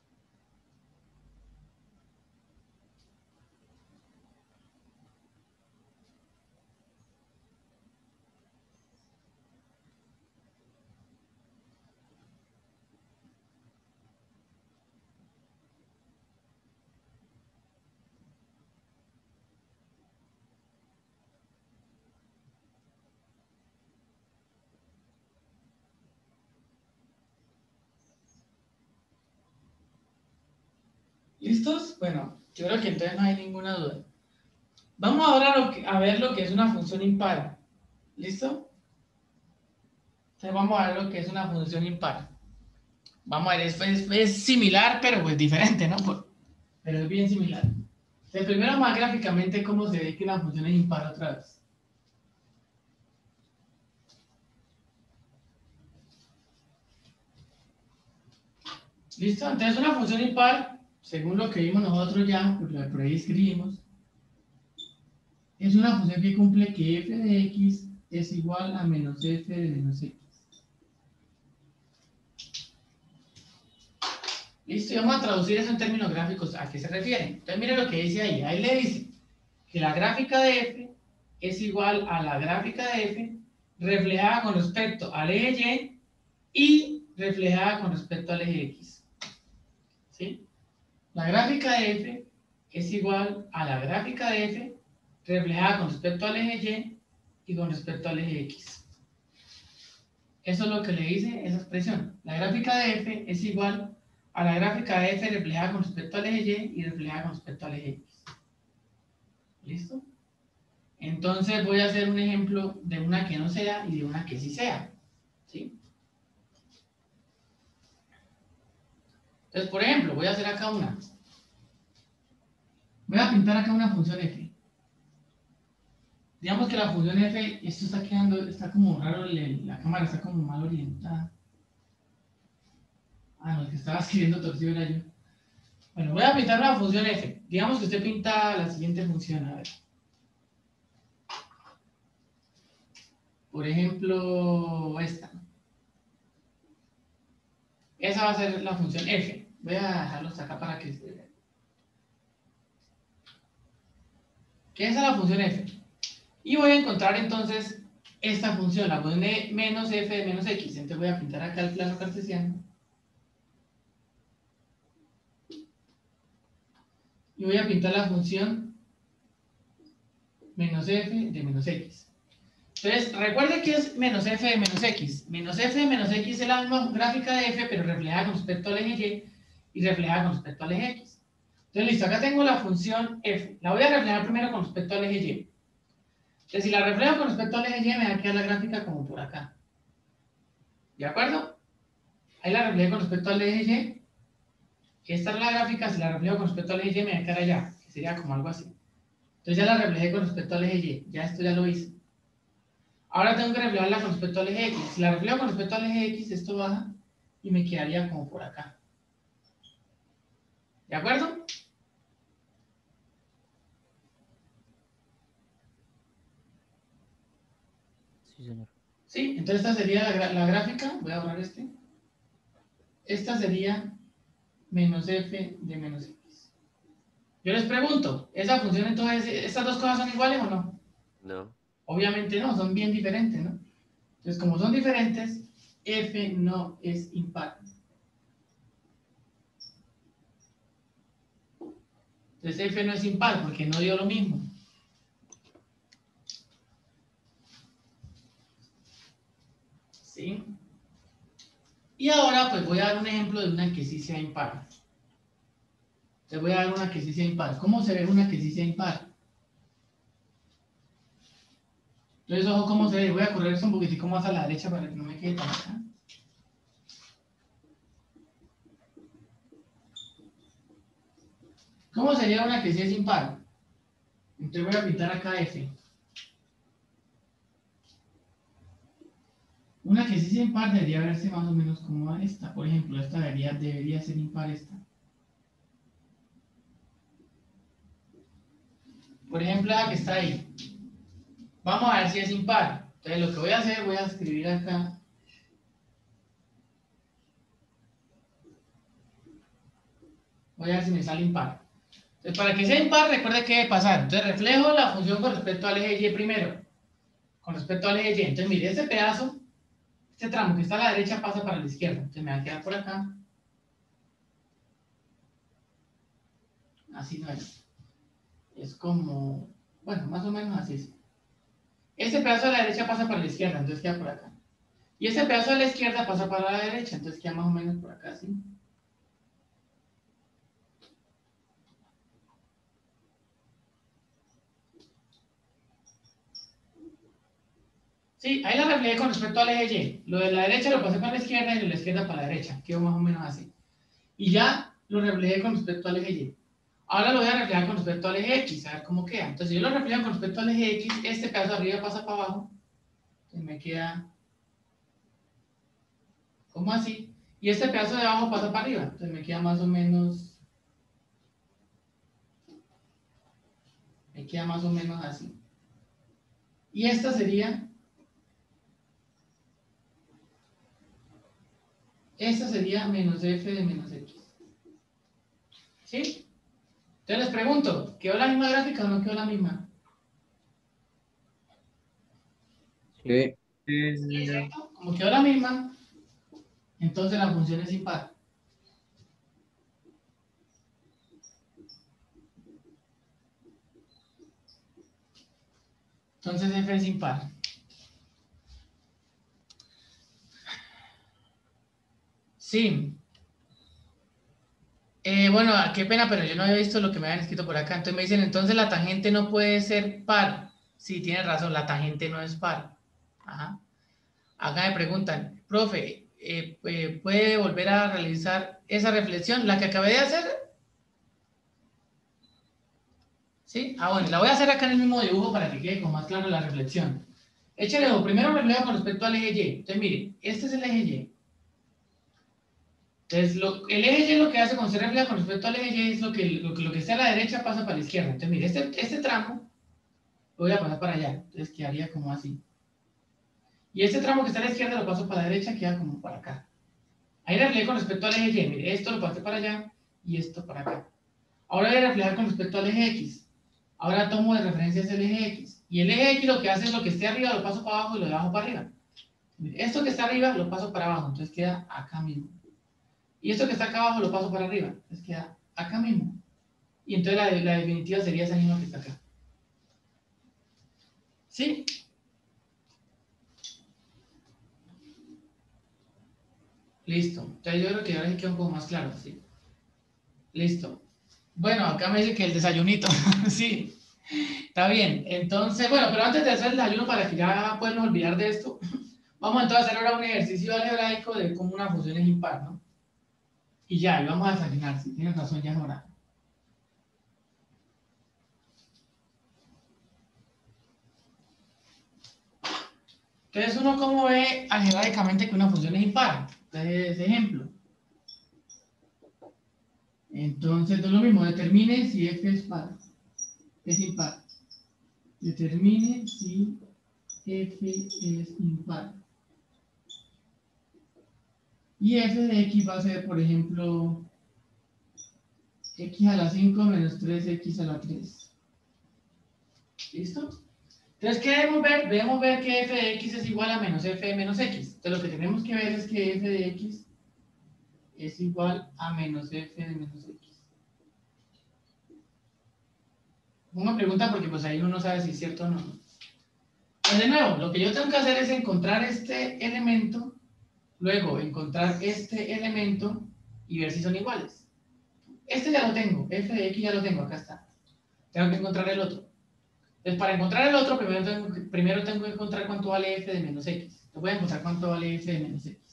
¿Listos? Bueno, yo creo que entonces no hay ninguna duda. Vamos ahora a, lo que- a ver lo que es una función impar. ¿Listo? Entonces vamos a ver lo que es una función impar. Vamos a ver, es, es- es similar, pero pues diferente, ¿no? Por- pero es bien similar. Entonces primero vamos a ver gráficamente cómo se ve que una función es impar otra vez. ¿Listo? Entonces una función impar, según lo que vimos nosotros ya, pues por ahí escribimos, es una función que cumple que f de x es igual a menos f de menos x. Listo, y vamos a traducir eso en términos gráficos. ¿A qué se refiere? Entonces mire lo que dice ahí. Ahí le dice que la gráfica de f es igual a la gráfica de f reflejada con respecto al eje y y reflejada con respecto al eje x. ¿Sí? La gráfica de f es igual a la gráfica de f reflejada con respecto al eje y y con respecto al eje x. Eso es lo que le dice esa expresión. La gráfica de f es igual a la gráfica de f reflejada con respecto al eje y y reflejada con respecto al eje x. ¿Listo? Entonces voy a hacer un ejemplo de una que no sea y de una que sí sea. ¿Sí? Entonces, por ejemplo, voy a hacer acá una. Voy a pintar acá una función f. Digamos que la función f, esto está quedando, está como raro, la cámara está como mal orientada. Ah, no, el que estaba escribiendo torcido era yo. Bueno, voy a pintar una función f. Digamos que usted pinta la siguiente función, a ver. Por ejemplo, esta. Esa va a ser la función f. Voy a dejarlo hasta acá para que se vea. ¿Qué es la función f? Y voy a encontrar entonces esta función, la función de menos f de menos x. Entonces voy a pintar acá el plano cartesiano. Y voy a pintar la función menos f de menos x. Entonces, recuerde que es menos f de menos x. Menos f de menos x es la misma gráfica de f, pero reflejada con respecto al eje y y reflejada con respecto al eje x. Entonces, listo, acá tengo la función f. La voy a reflejar primero con respecto al eje y. Entonces, si la reflejo con respecto al eje y, me va a quedar la gráfica como por acá. ¿De acuerdo? Ahí la reflejo con respecto al eje y. Esta es la gráfica, si la reflejo con respecto al eje y, me va a quedar allá, que sería como algo así. Entonces ya la reflejé con respecto al eje y. Ya esto ya lo hice. Ahora tengo que reflejarla con respecto al eje x. Si la reflejo con respecto al eje x, esto baja y me quedaría como por acá. ¿De acuerdo? Sí, señor. Sí, entonces esta sería la, la gráfica. Voy a borrar este. Esta sería menos f de menos x. Yo les pregunto, ¿esa función entonces, estas dos cosas son iguales o no? No. Obviamente no, son bien diferentes, ¿no? Entonces, como son diferentes, F no es impar. Entonces, F no es impar porque no dio lo mismo. ¿Sí? Y ahora, pues voy a dar un ejemplo de una que sí sea impar. Te voy a dar una que sí sea impar. ¿Cómo se ve una que sí sea impar? Entonces, ojo cómo se ve. Voy a correr esto un poquitico más a la derecha para que no me quede tan acá. ¿Cómo sería una que sí es impar? Entonces voy a pintar acá F. Una que sí es impar debería verse más o menos como esta. Por ejemplo, esta debería, debería ser impar esta. Por ejemplo, la que está ahí. Vamos a ver si es impar. Entonces lo que voy a hacer, voy a escribir acá. Voy a ver si me sale impar. Entonces, para que sea impar, recuerde qué debe pasar. Entonces reflejo la función con respecto al eje Y primero. Con respecto al eje Y. Entonces mire, este pedazo, este tramo que está a la derecha pasa para la izquierda. Entonces me va a quedar por acá. Así no es. Es como, bueno, más o menos así es. Este pedazo de la derecha pasa para la izquierda, entonces queda por acá. Y este pedazo de la izquierda pasa para la derecha, entonces queda más o menos por acá, ¿sí? Sí, ahí la reflejé con respecto al eje Y. Lo de la derecha lo pasé para la izquierda y lo de la izquierda para la derecha. Quedó más o menos así. Y ya lo reflejé con respecto al eje Y. Ahora lo voy a reflejar con respecto al eje X, a ver cómo queda. Entonces, si yo lo reflejo con respecto al eje X, este pedazo de arriba pasa para abajo. Entonces me queda como así. Y este pedazo de abajo pasa para arriba. Entonces me queda más o menos... Me queda más o menos así. Y esta sería... Esta sería menos f de menos x. ¿Sí? Entonces les pregunto, ¿quedó la misma gráfica o no quedó la misma? Sí. Sí, ¿cierto? Como quedó la misma, entonces la función es impar. Entonces f es impar. Sí. Eh, bueno, qué pena, pero yo no había visto lo que me habían escrito por acá. Entonces me dicen, entonces la tangente no puede ser par. Sí, tiene razón, la tangente no es par. Ajá. Acá me preguntan, profe, eh, eh, ¿puede volver a realizar esa reflexión? ¿La que acabé de hacer? ¿Sí? Ah, bueno, la voy a hacer acá en el mismo dibujo para que quede con más claro la reflexión. Échale ojo, primero reflejo con respecto al eje Y. Entonces, mire, este es el eje Y. Entonces, lo, el eje Y lo que hace cuando se refleja con respecto al eje Y es lo que, lo, que- lo que está a la derecha pasa para la izquierda. Entonces, mire, este, este tramo lo voy a pasar para allá. Entonces, quedaría como así. Y este tramo que está a la izquierda lo paso para la derecha, queda como para acá. Ahí reflejo con respecto al eje Y. Mire, esto lo pasé para allá y esto para acá. Ahora voy a reflejar con respecto al eje X. Ahora tomo de referencia el eje X. Y el eje X lo que hace es lo que esté arriba lo paso para abajo y lo de abajo para arriba. Esto que está arriba lo paso para abajo, entonces queda acá mismo. Y esto que está acá abajo lo paso para arriba, entonces queda acá mismo. Y entonces la, la definitiva sería esa misma que está acá. ¿Sí? Listo. Entonces yo creo que ahora sí queda un poco más claro, ¿sí? Listo. Bueno, acá me dice que el desayunito, sí. Está bien. Entonces, bueno, pero antes de hacer el desayuno para que ya podamos olvidar de esto, vamos entonces a hacer ahora un ejercicio algebraico de cómo una función es impar, ¿no? Y ya, y vamos a desayunar, si tienes razón, ya es hora. Entonces, uno cómo ve algebraicamente que una función es impar. Entonces, ejemplo. Entonces, es lo mismo, determine si f es par, es impar. Determine si f es impar. Y f de x va a ser, por ejemplo, x a la cinco menos tres x a la tres. ¿Listo? Entonces Entonces, ¿qué debemos ver? Debemos ver que f de x es igual a menos f de menos x. Entonces, lo que tenemos que ver es que f de x es igual a menos f de menos x. Una pregunta porque pues ahí uno no sabe si es cierto o no. Pues de nuevo, lo que yo tengo que hacer es encontrar este elemento, luego encontrar este elemento y ver si son iguales. Este ya lo tengo, f de x ya lo tengo, acá está. Tengo que encontrar el otro. Entonces, para encontrar el otro, primero tengo, que, primero tengo que encontrar cuánto vale f de menos x. Entonces, voy a encontrar cuánto vale f de menos x.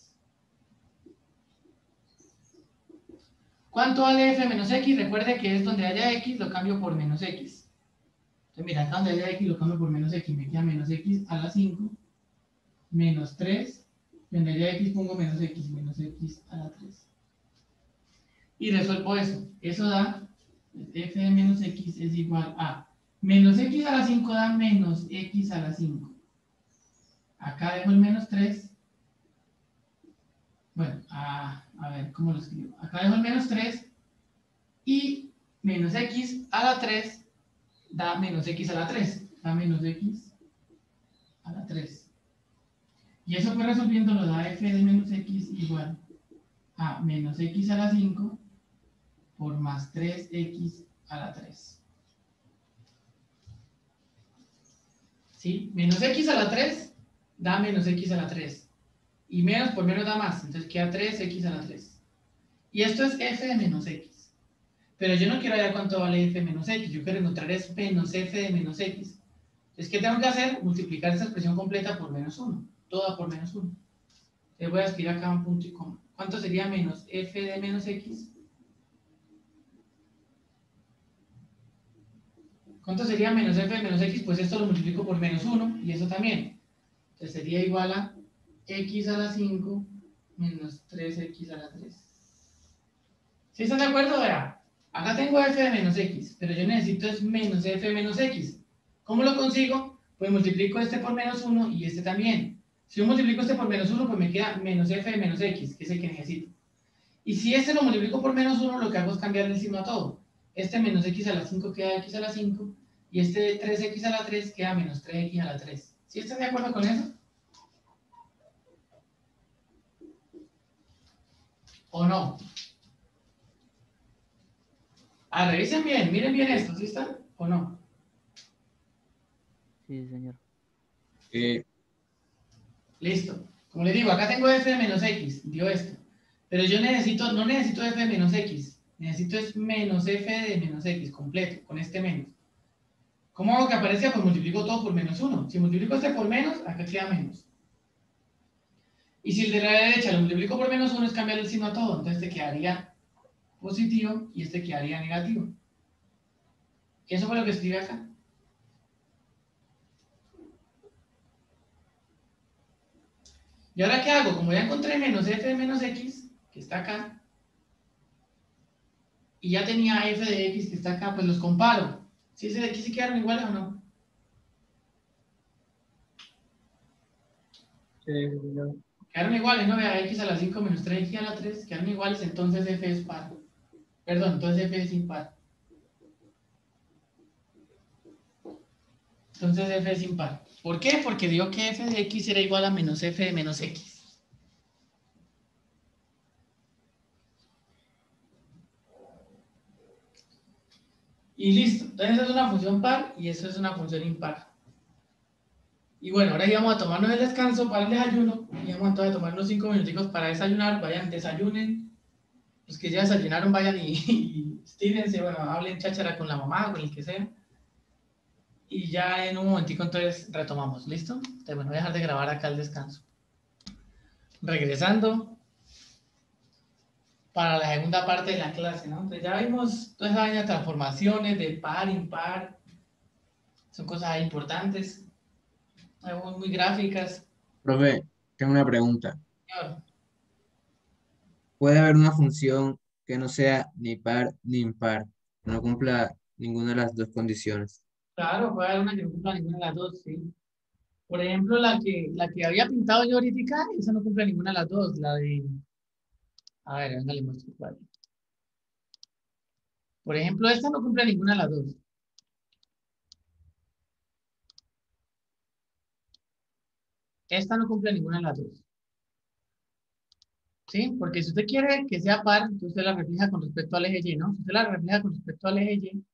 ¿Cuánto vale f de menos x? Recuerde que es donde haya x, lo cambio por menos x. Entonces, mira, acá donde haya x, lo cambio por menos x. Me queda menos x a la cinco, menos tres. Donde haya x, pongo menos x, menos x a la tres. Y resuelvo eso. Eso da, f de menos x es igual a menos x a la cinco da menos x a la cinco. Acá dejo el menos tres. Bueno, a, a ver, ¿cómo lo escribo? Acá dejo el menos tres. Y menos x a la tres da menos x a la tres. Da menos x a la tres. Y eso pues resolviendo lo da f de menos x igual a menos x a la cinco por más tres x a la tres. ¿Sí? Menos x a la tres da menos x a la tres. Y menos por menos da más. Entonces queda tres x a la tres. Y esto es f de menos x. Pero yo no quiero hallar cuánto vale f de menos x. Yo quiero encontrar es menos f de menos x. Entonces, ¿qué tengo que hacer? Multiplicar esta expresión completa por menos uno. Toda por menos uno. Entonces voy a escribir acá un punto y coma. ¿Cuánto sería menos f de menos x? ¿Cuánto sería menos f de menos x? Pues esto lo multiplico por menos uno y eso también. Entonces sería igual a x a la cinco menos tres x a la tres. ¿Sí están de acuerdo? Vea, acá tengo f de menos x, pero yo necesito es menos f de menos x. ¿Cómo lo consigo? Pues multiplico este por menos uno y este también. Si yo multiplico este por menos uno, pues me queda menos f de menos x, que es el que necesito. Y si este lo multiplico por menos uno, lo que hago es cambiar el signo a todo. Este menos x a la cinco queda x a la cinco, y este tres x a la tres queda menos tres x a la tres. ¿Sí están de acuerdo con eso? ¿O no? Ah, revisen bien, miren bien esto, ¿sí están? ¿O no? Sí, señor. Sí. Listo. Como les digo, acá tengo f de menos x, dio esto. Pero yo necesito, no necesito f de menos x, necesito es menos f de menos x, completo, con este menos. ¿Cómo hago que aparezca? Pues multiplico todo por menos uno. Si multiplico este por menos, acá queda menos. Y si el de la derecha lo multiplico por menos uno, es cambiar el signo a todo. Entonces este quedaría positivo y este quedaría negativo. Y eso fue lo que escribí acá. ¿Y ahora qué hago? Como ya encontré menos f de menos x, que está acá, y ya tenía f de x que está acá, pues los comparo. ¿Sí ese de aquí sí quedaron iguales o no? Sí, señor. Quedaron iguales, ¿no? Vea, x a la cinco menos tres x a la tres, quedaron iguales, entonces f es par. Perdón, entonces f es impar. Entonces f es impar. ¿Por qué? Porque dio que f de x era igual a menos f de menos x. Y listo. Entonces esa es una función par y eso es una función impar. Y bueno, ahora íbamos a tomarnos el descanso para el desayuno. Y vamos a tomarnos cinco minuticos para desayunar. Vayan, desayunen. Los que ya desayunaron, vayan y, y estírense. Bueno, hablen cháchara con la mamá o con el que sea. Y ya en un momentico entonces retomamos. ¿Listo? Entonces, bueno, voy a dejar de grabar acá el descanso. Regresando para la segunda parte de la clase, ¿no? Entonces ya vimos toda esa vaina de transformaciones de par, impar. Son cosas importantes. Muy, muy gráficas. Profe, tengo una pregunta. Señor. ¿Puede haber una función que no sea ni par ni impar, que no cumpla ninguna de las dos condiciones? Claro, puede haber una que no cumpla ninguna de las dos, sí. Por ejemplo, la que, la que había pintado yo ahorita, esa no cumple ninguna de las dos. La de... A ver, venga, le muestro cuál. Por ejemplo, esta no cumple ninguna de las dos. Esta no cumple ninguna de las dos. ¿Sí? Porque si usted quiere que sea par, entonces usted la refleja con respecto al eje Y, ¿no? Si usted la refleja con respecto al eje Y,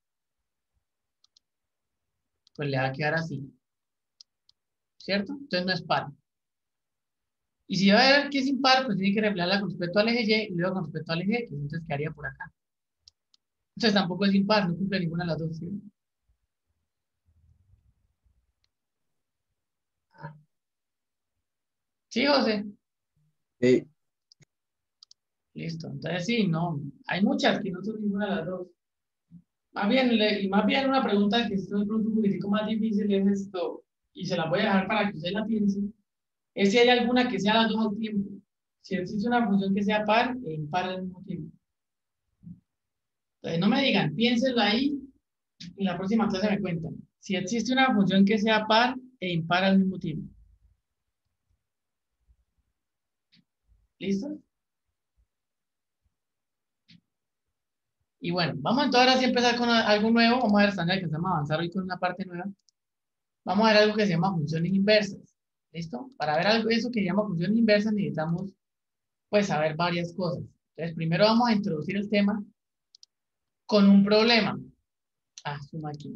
pues le va a quedar así. ¿Cierto? Entonces no es par. Y si va a ver que es impar, pues tiene que reflejarla con respecto al eje Y y luego con respecto al eje X. Entonces quedaría por acá. Entonces tampoco es impar, no cumple ninguna de las dos. ¿Sí? ¿Sí, José? Sí. Listo. Entonces sí, no. Hay muchas que no son ninguna de las dos. Más bien, le- y más bien una pregunta que es de pronto un poquitico más difícil es esto, y se la voy a dejar para que usted la piense, es si hay alguna que sea las dos al tiempo. Si existe una función que sea par e impar al mismo tiempo. Entonces no me digan, piénsenlo ahí y la próxima clase me cuentan. Si existe una función que sea par e impar al mismo tiempo. ¿Listo? Y bueno, vamos entonces ahora sí a empezar con algo nuevo. Vamos a ver, Sandra, que estamos a avanzar hoy con una parte nueva. Vamos a ver algo que se llama funciones inversas. ¿Listo? Para ver algo de eso que se llama funciones inversas necesitamos pues saber varias cosas. Entonces, primero vamos a introducir el tema con un problema. Ah, suma aquí.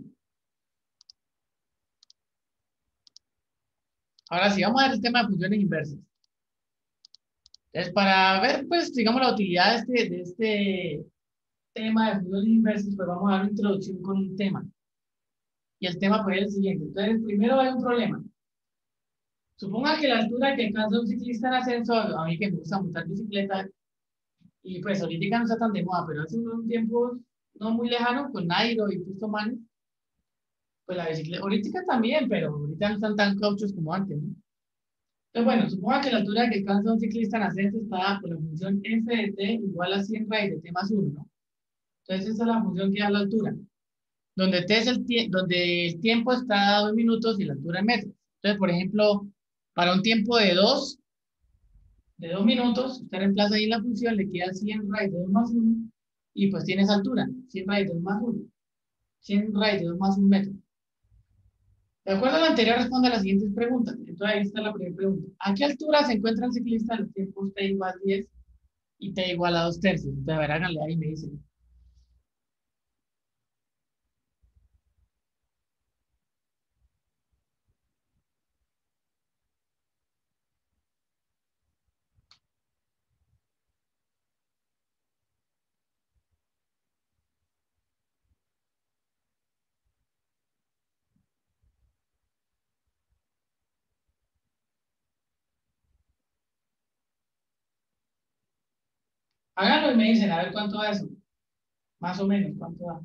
Ahora sí, vamos a ver el tema de funciones inversas. Entonces, para ver, pues, digamos, la utilidad de este, de este tema de funciones inversas, pues vamos a dar una introducción con un tema. Y el tema pues es el siguiente. Entonces, primero hay un problema. Suponga que la altura que alcanza un ciclista en ascenso, a mí que me gusta montar bicicleta, y pues ahorita no está tan de moda, pero hace un tiempo no muy lejano, con Nairo y Justo Manes, pues la bicicleta, ahorita también, pero ahorita no están tan cauchos como antes, ¿no? Entonces, bueno, suponga que la altura que alcanza un ciclista en ascenso está dada por la función f de t igual a cien raíz de t más uno, ¿no? Entonces, esa es la función que da la altura, donde t es el, tie donde el tiempo está dado en minutos y la altura en metros. Entonces, por ejemplo, para un tiempo de dos, de dos minutos, usted reemplaza ahí la función, le queda cien raíz de dos más uno, y pues tiene esa altura, cien raíz de dos más uno, cien raíz de dos más un metro. De acuerdo a lo anterior, responde a las siguientes preguntas. Entonces, ahí está la primera pregunta. ¿A qué altura se encuentra el ciclista en los tiempos t igual a diez y t igual a dos tercios? Entonces, a ver, háganle ahí y me dicen. Háganlo y me dicen, a ver cuánto da eso. Más o menos, cuánto da.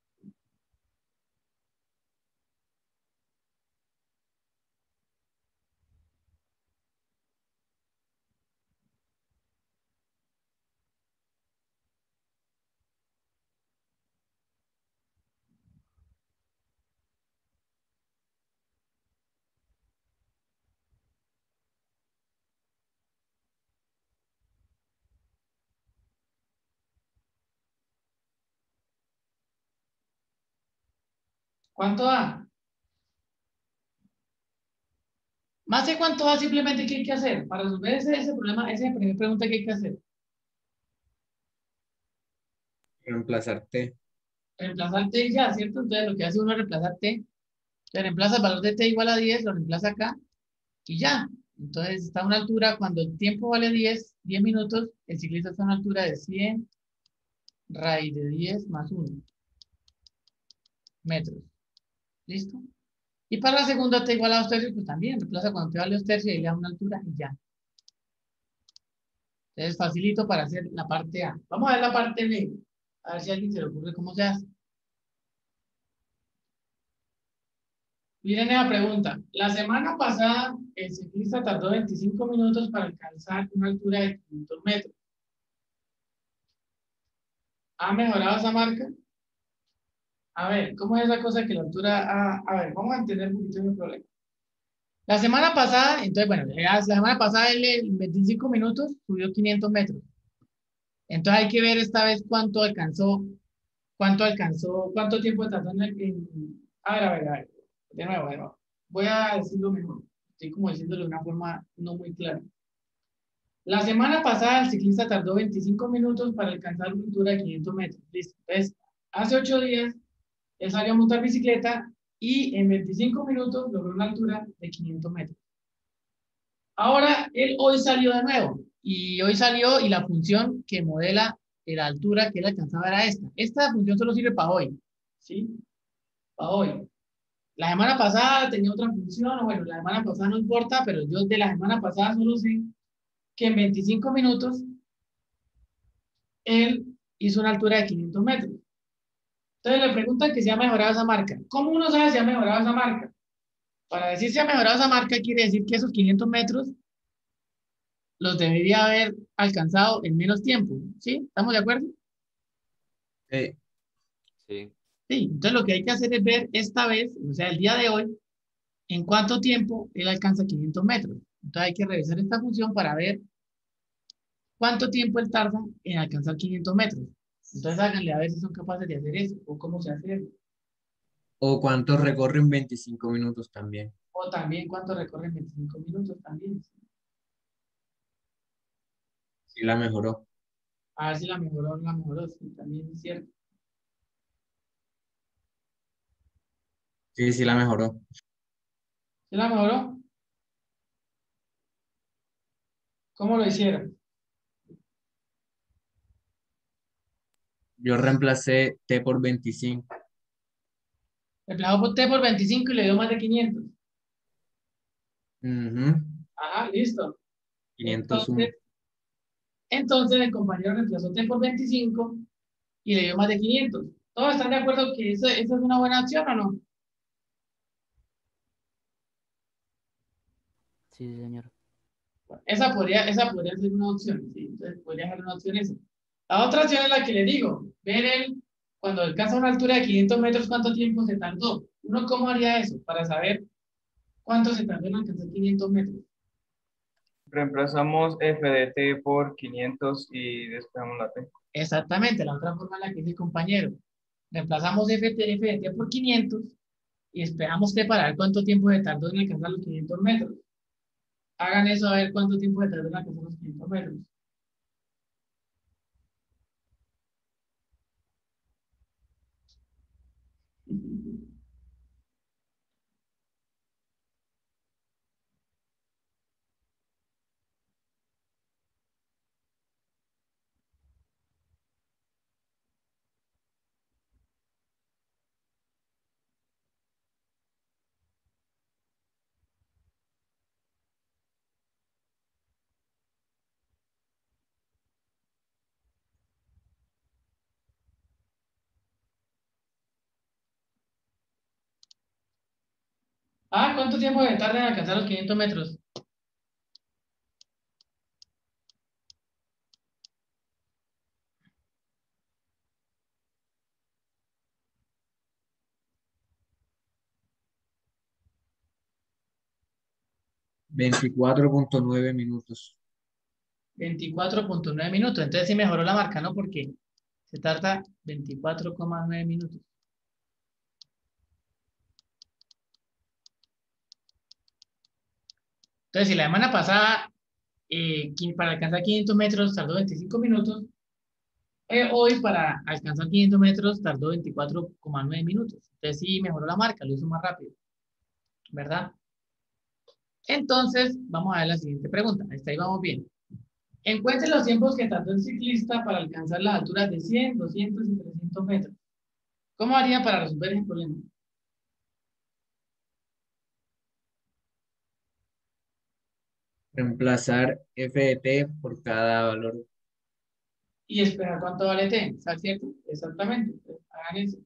¿Cuánto da? Más de cuánto da, simplemente qué hay que hacer. Para resolver ese, ese problema, esa es la primera pregunta que hay que hacer. Reemplazar T. Reemplazar t y ya, ¿cierto? Entonces, lo que hace uno es reemplazar t. Se reemplaza el valor de t igual a diez, lo reemplaza acá y ya. Entonces, está a una altura, cuando el tiempo vale diez, diez minutos, el ciclista está a una altura de cien raíz de diez más uno metros. ¿Listo? Y para la segunda t igual a dos tercios, pues también reemplaza cuando te vale dos tercios y le da una altura y ya. Entonces, facilito para hacer la parte A. Vamos a ver la parte B. A ver si a alguien se le ocurre cómo se hace. Miren esa pregunta. La semana pasada, el ciclista tardó veinticinco minutos para alcanzar una altura de quinientos metros. ¿Ha mejorado esa marca? A ver, ¿cómo es esa cosa que la altura ha... A ver, vamos a entender un poquito el problema. La semana pasada, entonces, bueno, la semana pasada él en veinticinco minutos subió quinientos metros. Entonces hay que ver esta vez cuánto alcanzó, cuánto alcanzó, cuánto tiempo tardó en... en- A ver, a ver, a ver. De nuevo, de nuevo. Voy a decirlo mejor. estoy como diciéndolo de una forma no muy clara. La semana pasada el ciclista tardó veinticinco minutos para alcanzar una altura de quinientos metros. Listo. Entonces, hace ocho días él salió a montar bicicleta y en veinticinco minutos logró una altura de quinientos metros. Ahora, él hoy salió de nuevo y hoy salió y la función que modela la altura que él alcanzaba era esta. Esta función solo sirve para hoy, ¿sí? Para hoy. La semana pasada tenía otra función, o bueno, la semana pasada no importa, pero yo de la semana pasada solo sé que en veinticinco minutos él hizo una altura de quinientos metros. Entonces le preguntan que si ha mejorado esa marca. ¿Cómo uno sabe si ha mejorado esa marca? Para decir si ha mejorado esa marca quiere decir que esos quinientos metros los debería haber alcanzado en menos tiempo. ¿Sí? ¿Estamos de acuerdo? Eh, Sí. Sí. Entonces lo que hay que hacer es ver esta vez, o sea, el día de hoy, en cuánto tiempo él alcanza quinientos metros. Entonces hay que revisar esta función para ver cuánto tiempo él tarda en alcanzar quinientos metros. Entonces háganle a ver si son capaces de hacer eso o cómo se hace eso. o cuántos recorren veinticinco minutos también. O también cuánto recorre en veinticinco minutos también. Sí la mejoró. A ver si la mejoró o no la mejoró, sí, también es cierto. Sí, sí la mejoró. ¿Sí la mejoró? ¿Cómo lo hicieron? Yo reemplacé T por veinticinco. Reemplazó por T por veinticinco y le dio más de quinientos. Ujú, Ajá, listo. quinientos uno. Entonces, entonces el compañero reemplazó T por veinticinco y le dio más de quinientos. ¿Todos están de acuerdo que eso, eso es una buena opción o no? Sí, sí, señor. Esa podría, esa podría ser una opción, ¿sí? Entonces podría ser una opción esa. La otra opción es la que le digo, ver el, cuando alcanza una altura de quinientos metros, cuánto tiempo se tardó. ¿Uno cómo haría eso? Para saber cuánto se tardó en alcanzar quinientos metros. Reemplazamos f de t por quinientos y despejamos la t. Exactamente, la otra forma en la que dice el compañero. Reemplazamos f, t, f de t por quinientos y esperamos t para ver cuánto tiempo se tardó en alcanzar los quinientos metros. Hagan eso a ver cuánto tiempo se tardó en alcanzar los quinientos metros. Ah, ¿cuánto tiempo se tarda en alcanzar los quinientos metros? veinticuatro punto nueve minutos. veinticuatro punto nueve minutos. Entonces sí mejoró la marca, ¿no? Porque se tarda veinticuatro coma nueve minutos. Entonces, si la semana pasada eh, qui- para alcanzar quinientos metros tardó veinticinco minutos, eh, hoy para alcanzar quinientos metros tardó veinticuatro coma nueve minutos. Entonces sí mejoró la marca, lo hizo más rápido, ¿verdad? Entonces, vamos a ver la siguiente pregunta. Hasta ahí vamos bien. Encuentre los tiempos que tardó el ciclista para alcanzar las alturas de cien, doscientos y trescientos metros. ¿Cómo haría para resolver ese problema? Reemplazar f de t por cada valor. Y esperar cuánto vale T, ¿está cierto? Exactamente. Entonces, hagan eso.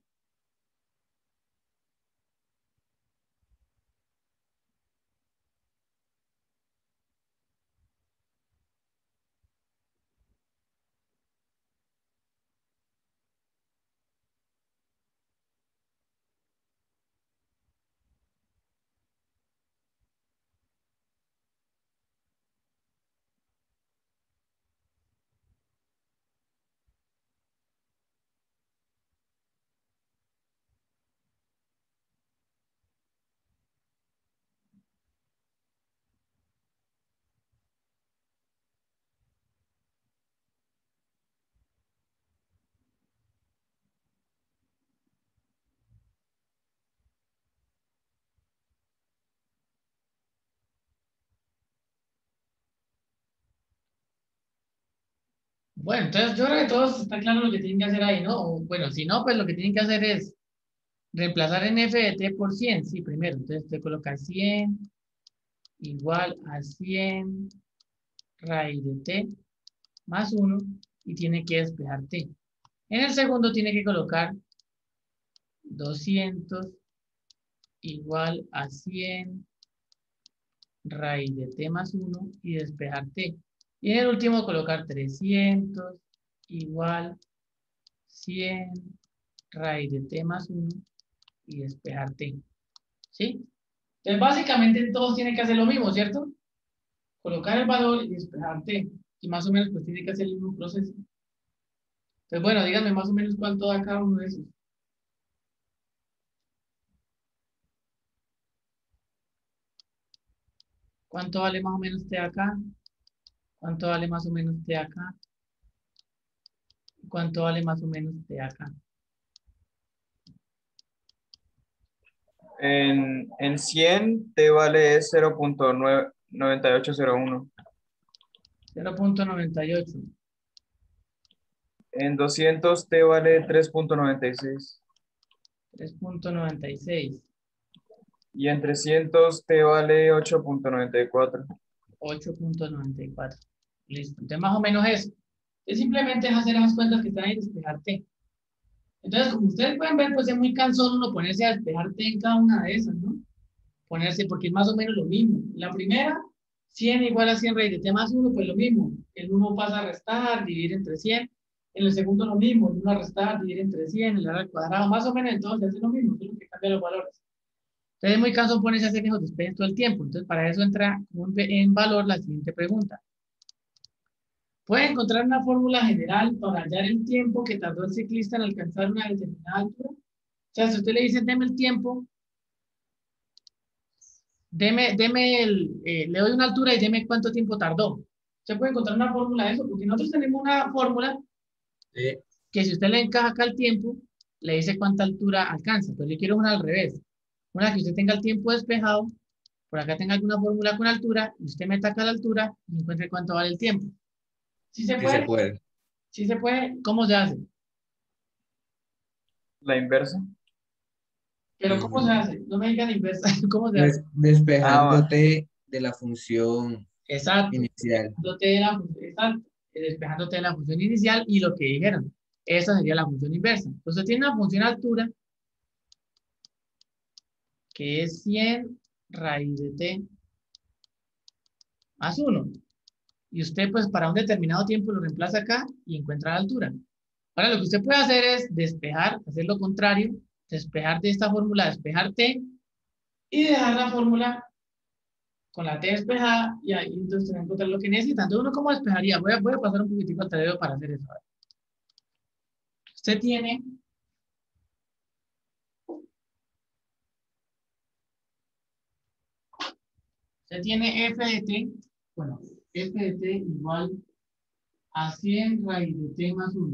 Bueno, entonces yo creo que todos está claro lo que tienen que hacer ahí, ¿no? O, bueno, si no, pues lo que tienen que hacer es reemplazar en f de t por cien, sí, primero. Entonces usted coloca cien igual a cien raíz de t más uno y tiene que despejar t. En el segundo tiene que colocar doscientos igual a cien raíz de t más uno y despejar t. Y en el último colocar trescientos igual cien raíz de t más uno y despejar t. ¿Sí? Entonces básicamente en todos tienen que hacer lo mismo, ¿cierto? Colocar el valor y despejar t. Y más o menos pues tiene que hacer el mismo proceso. Entonces bueno, díganme más o menos cuánto da cada uno de esos. ¿Cuánto vale más o menos t acá? ¿Cuánto vale más o menos t acá? ¿Cuánto vale más o menos t acá? En, en cien te vale cero punto nueve ocho cero uno. cero punto noventa y ocho. En doscientos te vale tres punto noventa y seis. tres punto noventa y seis. Y en trescientos te vale ocho punto noventa y cuatro. ocho punto noventa y cuatro. Listo. Entonces más o menos eso. Es simplemente es hacer esas cuentas que están ahí y despejar t. Entonces, como ustedes pueden ver, pues es muy cansón uno ponerse a despejar t en cada una de esas, ¿no? Ponerse, porque es más o menos lo mismo. La primera, cien igual a cien raíz de t más uno, pues lo mismo. El uno pasa a restar, dividir entre cien. En el segundo lo mismo, el uno a restar, dividir entre cien, el r al cuadrado, más o menos entonces hace lo mismo, solo que cambia los valores. Entonces es muy cansón ponerse a hacer esos despejes todo el tiempo. Entonces para eso entra en valor la siguiente pregunta. ¿Puede encontrar una fórmula general para hallar el tiempo que tardó el ciclista en alcanzar una determinada altura? O sea, si usted le dice, deme el tiempo, deme, deme el, eh, le doy una altura y deme cuánto tiempo tardó. ¿Usted puede encontrar una fórmula de eso? Porque nosotros tenemos una fórmula Sí. que si usted le encaja acá el tiempo, le dice cuánta altura alcanza. Pero yo quiero una al revés. Una que usted tenga el tiempo despejado, por acá tenga alguna fórmula con altura, y usted meta acá la altura y encuentre cuánto vale el tiempo. ¿Sí se Sí puede? se puede. ¿Sí se puede? ¿Cómo se hace? La inversa. Pero ¿cómo se Mm, hace? No me digan inversa. ¿Cómo se hace? Pues Ah, despejándote de la función Exacto. inicial. Despejándote de la, fun- exacto. Despejándote de la función inicial y lo que dijeron. Esa sería la función inversa. Entonces tiene una función altura que es cien raíz de t más uno. Y usted pues para un determinado tiempo lo reemplaza acá y encuentra la altura. Ahora lo que usted puede hacer es despejar, hacer lo contrario, despejar de esta fórmula, despejar t y dejar la fórmula con la t despejada y ahí entonces se va a encontrar lo que necesita. Entonces uno cómo despejaría, voy a, voy a pasar un poquitico al tablero para hacer eso. A ver. Usted tiene usted tiene f de t, bueno, f de t igual a cien raíz de t más uno.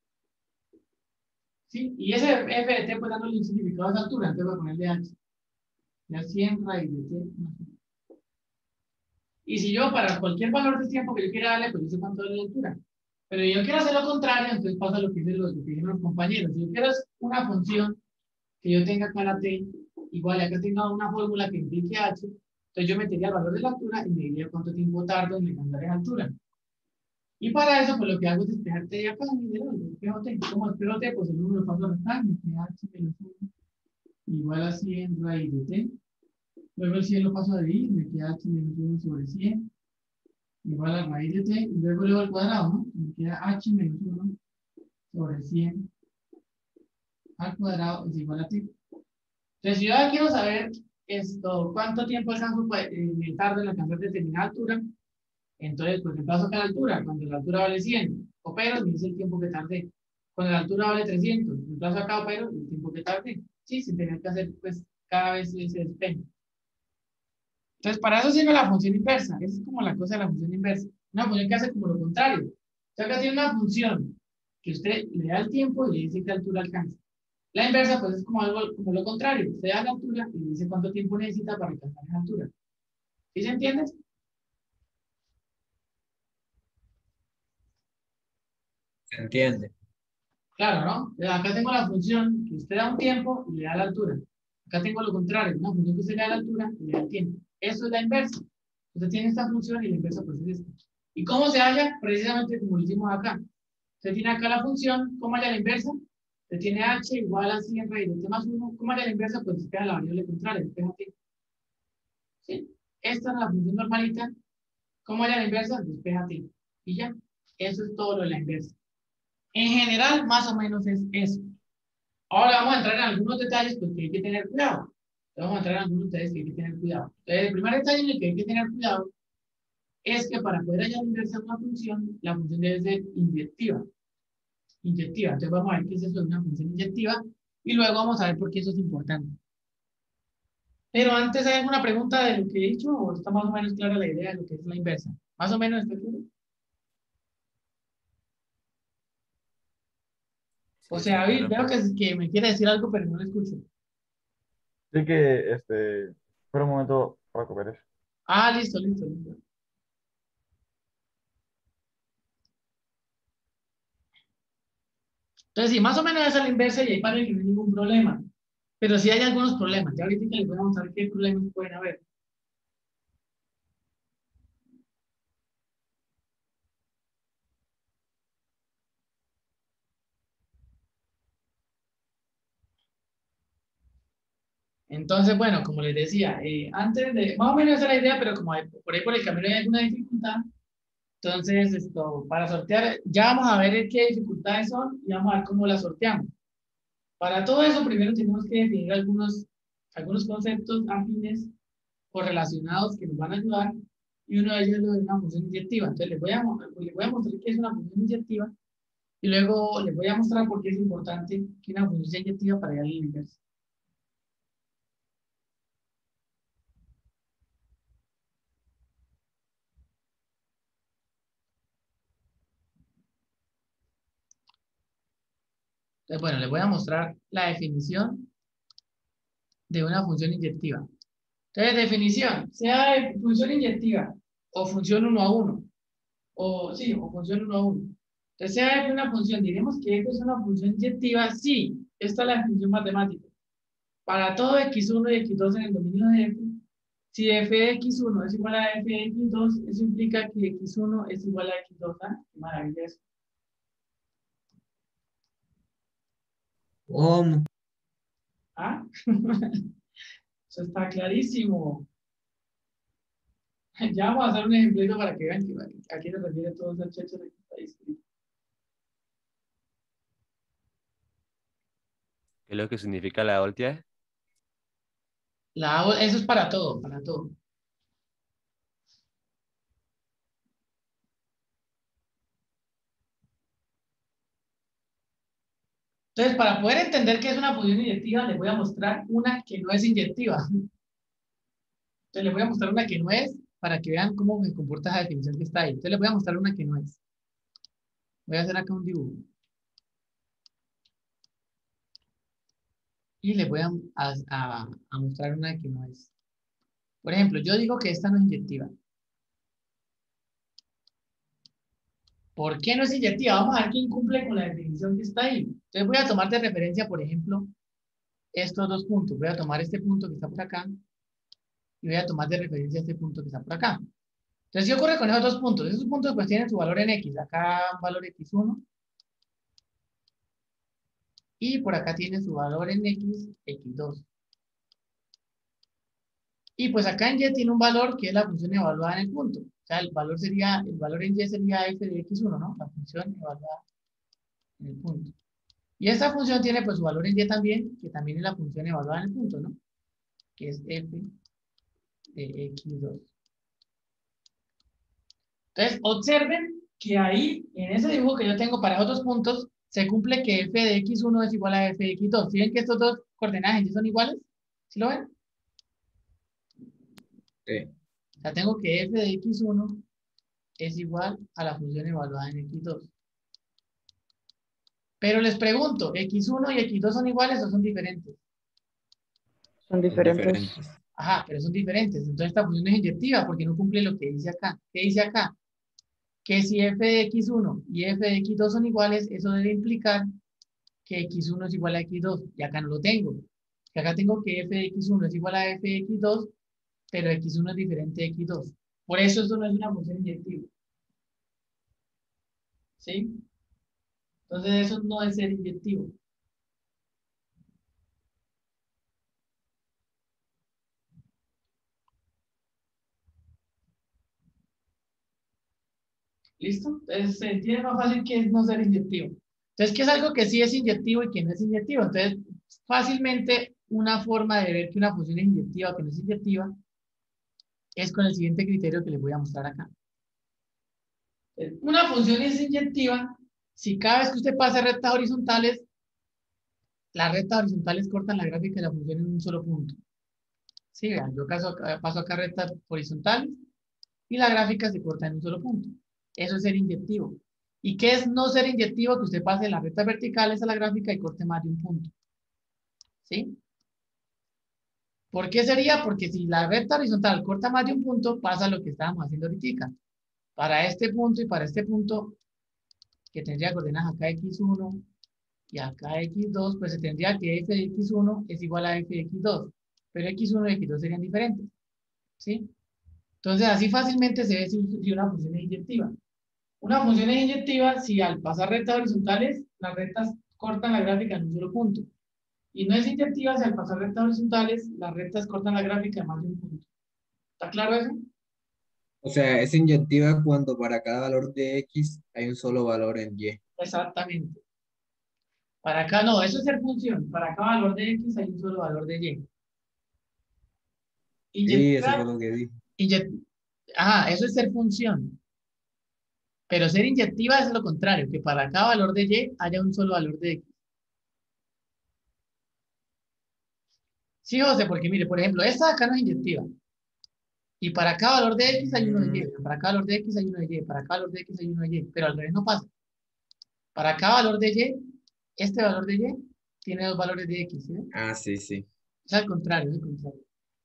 ¿Sí? Y ese f de t pues dándole un significado a esa altura, entonces voy a ponerle h. Ya cien raíz de t más uno. Y si yo para cualquier valor de tiempo que yo quiera darle, pues yo sé cuánto es la altura. Pero yo quiero hacer lo contrario, entonces pasa lo que dicen los, lo que dicen los compañeros. Si yo quiero una función que yo tenga acá la t, igual acá tenga una fórmula que implique h, entonces yo metería el valor de la altura y me diría cuánto tiempo tardo en alcanzar esa altura. Y para eso, pues lo que hago es despejar t acá, despejo t. ¿Cómo despejo t? Pues el número lo paso a restar, me queda h menos uno igual a cien raíz de t. Luego el cien lo paso a dividir, me queda h menos uno sobre cien igual a raíz de t, y luego le doy al cuadrado, ¿no? Me queda h menos uno sobre cien al cuadrado es igual a t. Entonces, si yo ahora quiero saber esto, cuánto tiempo alcanzo, pues, eh, me tardo en alcanzar determinada altura, entonces, pues reemplazo acá la altura. Cuando la altura vale cien operos, me dice el tiempo que tardé. Cuando la altura vale trescientos, reemplazo acá operos, el tiempo que tardé. Sí, sin tener que hacer, pues, cada vez ese despejo. Entonces, para eso sirve la función inversa. Esa es como la cosa de la función inversa. Una función que hace como lo contrario. O sea, acá tiene una función que usted le da el tiempo y le dice qué altura alcanza. La inversa, pues, es como algo como lo contrario. Usted da la altura y le dice cuánto tiempo necesita para alcanzar esa altura. ¿Sí se entiende? Se entiende. Claro, ¿no? Entonces, acá tengo la función que usted da un tiempo y le da la altura. Acá tengo lo contrario, una función que usted le da la altura y le da el tiempo. Eso es la inversa. Usted tiene esta función y la inversa pues es esta. ¿Y cómo se halla? Precisamente como lo hicimos acá. Usted tiene acá la función, ¿cómo halla la inversa? Usted tiene h igual a cien raíz de t más uno. ¿Cómo halla la inversa? Pues despeja la variable contraria, despeja t. ¿Sí? Esta es la función normalita. ¿Cómo halla la inversa? Despeja t. Y ya. Eso es todo lo de la inversa. En general, más o menos es eso. Ahora vamos a entrar en algunos detalles pues, que hay que tener cuidado. Vamos a entrar en algunos detalles que hay que tener cuidado. Entonces, el primer detalle en el que hay que tener cuidado es que para poder hallar la inversa de una función, la función debe ser inyectiva. Inyectiva. Entonces vamos a ver qué es eso de una función inyectiva y luego vamos a ver por qué eso es importante. Pero antes, ¿hay alguna pregunta de lo que he dicho o está más o menos clara la idea de lo que es la inversa? ¿Más o menos está claro? O Sí, sea, está David, claro, veo profe. que, que me quiere decir algo, pero no lo escucho. Sí que, este, espera un momento para comer eso. Ah, listo, listo, listo. Entonces, sí, más o menos esa es la inversa y ahí para que no hay ningún problema. Pero sí hay algunos problemas. Ya ahorita les voy a mostrar qué problemas pueden haber. Entonces, bueno, como les decía, eh, antes de, más o menos esa es la idea, pero como hay- por ahí por el camino hay alguna dificultad, entonces esto, para sortear, ya vamos a ver qué dificultades son y vamos a ver cómo las sorteamos. Para todo eso, primero tenemos que definir algunos, algunos conceptos afines o relacionados que nos van a ayudar, y uno de ellos es lo de una función inyectiva. Entonces, les voy a, mo- les voy a mostrar qué es una función inyectiva y luego les voy a mostrar por qué es importante que una función sea inyectiva para ir al inverso. Entonces, bueno, les voy a mostrar la definición de una función inyectiva. Entonces, definición, sea de función inyectiva o función uno a uno, o sí, o función uno a uno. Entonces, sea de una función, diremos que esto es una función inyectiva, sí, esta es la definición matemática. Para todo equis uno y equis dos en el dominio de F, si f de equis uno es igual a f de equis dos, eso implica que equis uno es igual a equis dos. ¿Ah? Qué maravilla eso. ¿Cómo? ¿Ah? Eso está clarísimo. Ya vamos a hacer un ejemplito para que vean que a qué se refiere todo ese checho de que está escrito. ¿Qué es lo que significa la voltea? La, O- eso es para todo, para todo. Entonces, para poder entender qué es una función inyectiva, les voy a mostrar una que no es inyectiva. Entonces, les voy a mostrar una que no es para que vean cómo se comporta esa definición que está ahí. Entonces, les voy a mostrar una que no es. Voy a hacer acá un dibujo. Y les voy a, a, a- a mostrar una que no es. Por ejemplo, yo digo que esta no es inyectiva. ¿Por qué no es inyectiva? Vamos a ver quién cumple con la definición que está ahí. Entonces, voy a tomar de referencia, por ejemplo, estos dos puntos. Voy a tomar este punto que está por acá y voy a tomar de referencia este punto que está por acá. Entonces, ¿qué ocurre con esos dos puntos? Esos puntos pues tienen su valor en X. Acá un valor equis uno y por acá tiene su valor en X, equis dos. Y pues acá en Y tiene un valor que es la función evaluada en el punto. O sea, el valor sería, el valor en Y sería f de equis uno, ¿no? La función evaluada en el punto. Y esta función tiene pues su valor en Y también, que también es la función evaluada en el punto, ¿no? Que es f de equis dos. Entonces, observen que ahí, en ese dibujo que yo tengo para otros puntos, se cumple que f de equis uno es igual a f de equis dos. ¿Sí ven que estos dos coordenadas en Y son iguales? ¿Sí lo ven? Sí. O sea, tengo que f de equis uno es igual a la función evaluada en equis dos. Pero les pregunto, ¿equis uno y equis dos son iguales o son diferentes? Son Son diferentes. diferentes. Ajá, pero son diferentes. Entonces esta función es inyectiva porque no cumple lo que dice acá. ¿Qué dice acá? que si f de equis uno y f de equis dos son iguales, eso debe implicar que equis uno es igual a equis dos. Y acá no lo tengo. Que acá tengo que f de equis uno es igual a f de equis dos, pero equis uno es diferente de equis dos. Por eso esto no es una función inyectiva. ¿Sí? Entonces eso no es ser inyectivo. ¿Listo? Entonces se entiende más fácil que es no ser inyectivo. Entonces, ¿qué es algo que sí es inyectivo y que no es inyectivo? Entonces, fácilmente una forma de ver que una función es inyectiva o que no es inyectiva es con el siguiente criterio que les voy a mostrar acá. Una función es inyectiva si cada vez que usted pasa rectas horizontales, las rectas horizontales cortan la gráfica de la función en un solo punto. Sí, vean, yo paso, paso acá rectas horizontales y la gráfica se corta en un solo punto. Eso es ser inyectivo. ¿Y qué es no ser inyectivo? Que usted pase las rectas verticales a la gráfica y corte más de un punto. ¿Sí? ¿Por qué sería? Porque si la recta horizontal corta más de un punto, pasa lo que estábamos haciendo ahorita. Para este punto y para este punto, que tendría coordenadas acá equis uno y acá equis dos, pues se tendría que f de equis uno es igual a f de equis dos. Pero equis uno y equis dos serían diferentes. ¿Sí? Entonces, así fácilmente se ve si si una función es inyectiva. Una función es inyectiva si al pasar rectas horizontales, las rectas cortan la gráfica en un solo punto. Y no es inyectiva si al pasar rectas horizontales, las rectas cortan la gráfica en más de un punto. ¿Está claro eso? O sea, es inyectiva cuando para cada valor de X hay un solo valor en Y. Exactamente. Para acá no, eso es ser función. Para cada valor de X hay un solo valor de Y. Sí, eso fue Inyectiva, lo que dije. inyect- Ajá, eso es ser función. Pero ser inyectiva es lo contrario, que para cada valor de Y haya un solo valor de X. Sí, José, porque mire, por ejemplo, esta de acá no es inyectiva. Y para cada valor de X hay uno de Y. Para cada valor de X hay uno de Y. Para cada valor de X hay uno de Y. Pero al revés no pasa. Para cada valor de Y, este valor de Y tiene dos valores de X. ¿Sí? Ah, sí, sí. Es al contrario, es al contrario.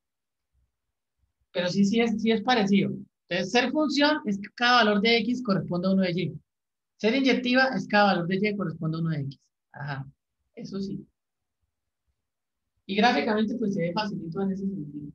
Pero sí, sí es, sí es parecido. Entonces, ser función es que cada valor de X corresponde a uno de Y. Ser inyectiva es cada valor de Y corresponde a uno de X. Ajá, eso sí. Y gráficamente pues se ve facilito en ese sentido.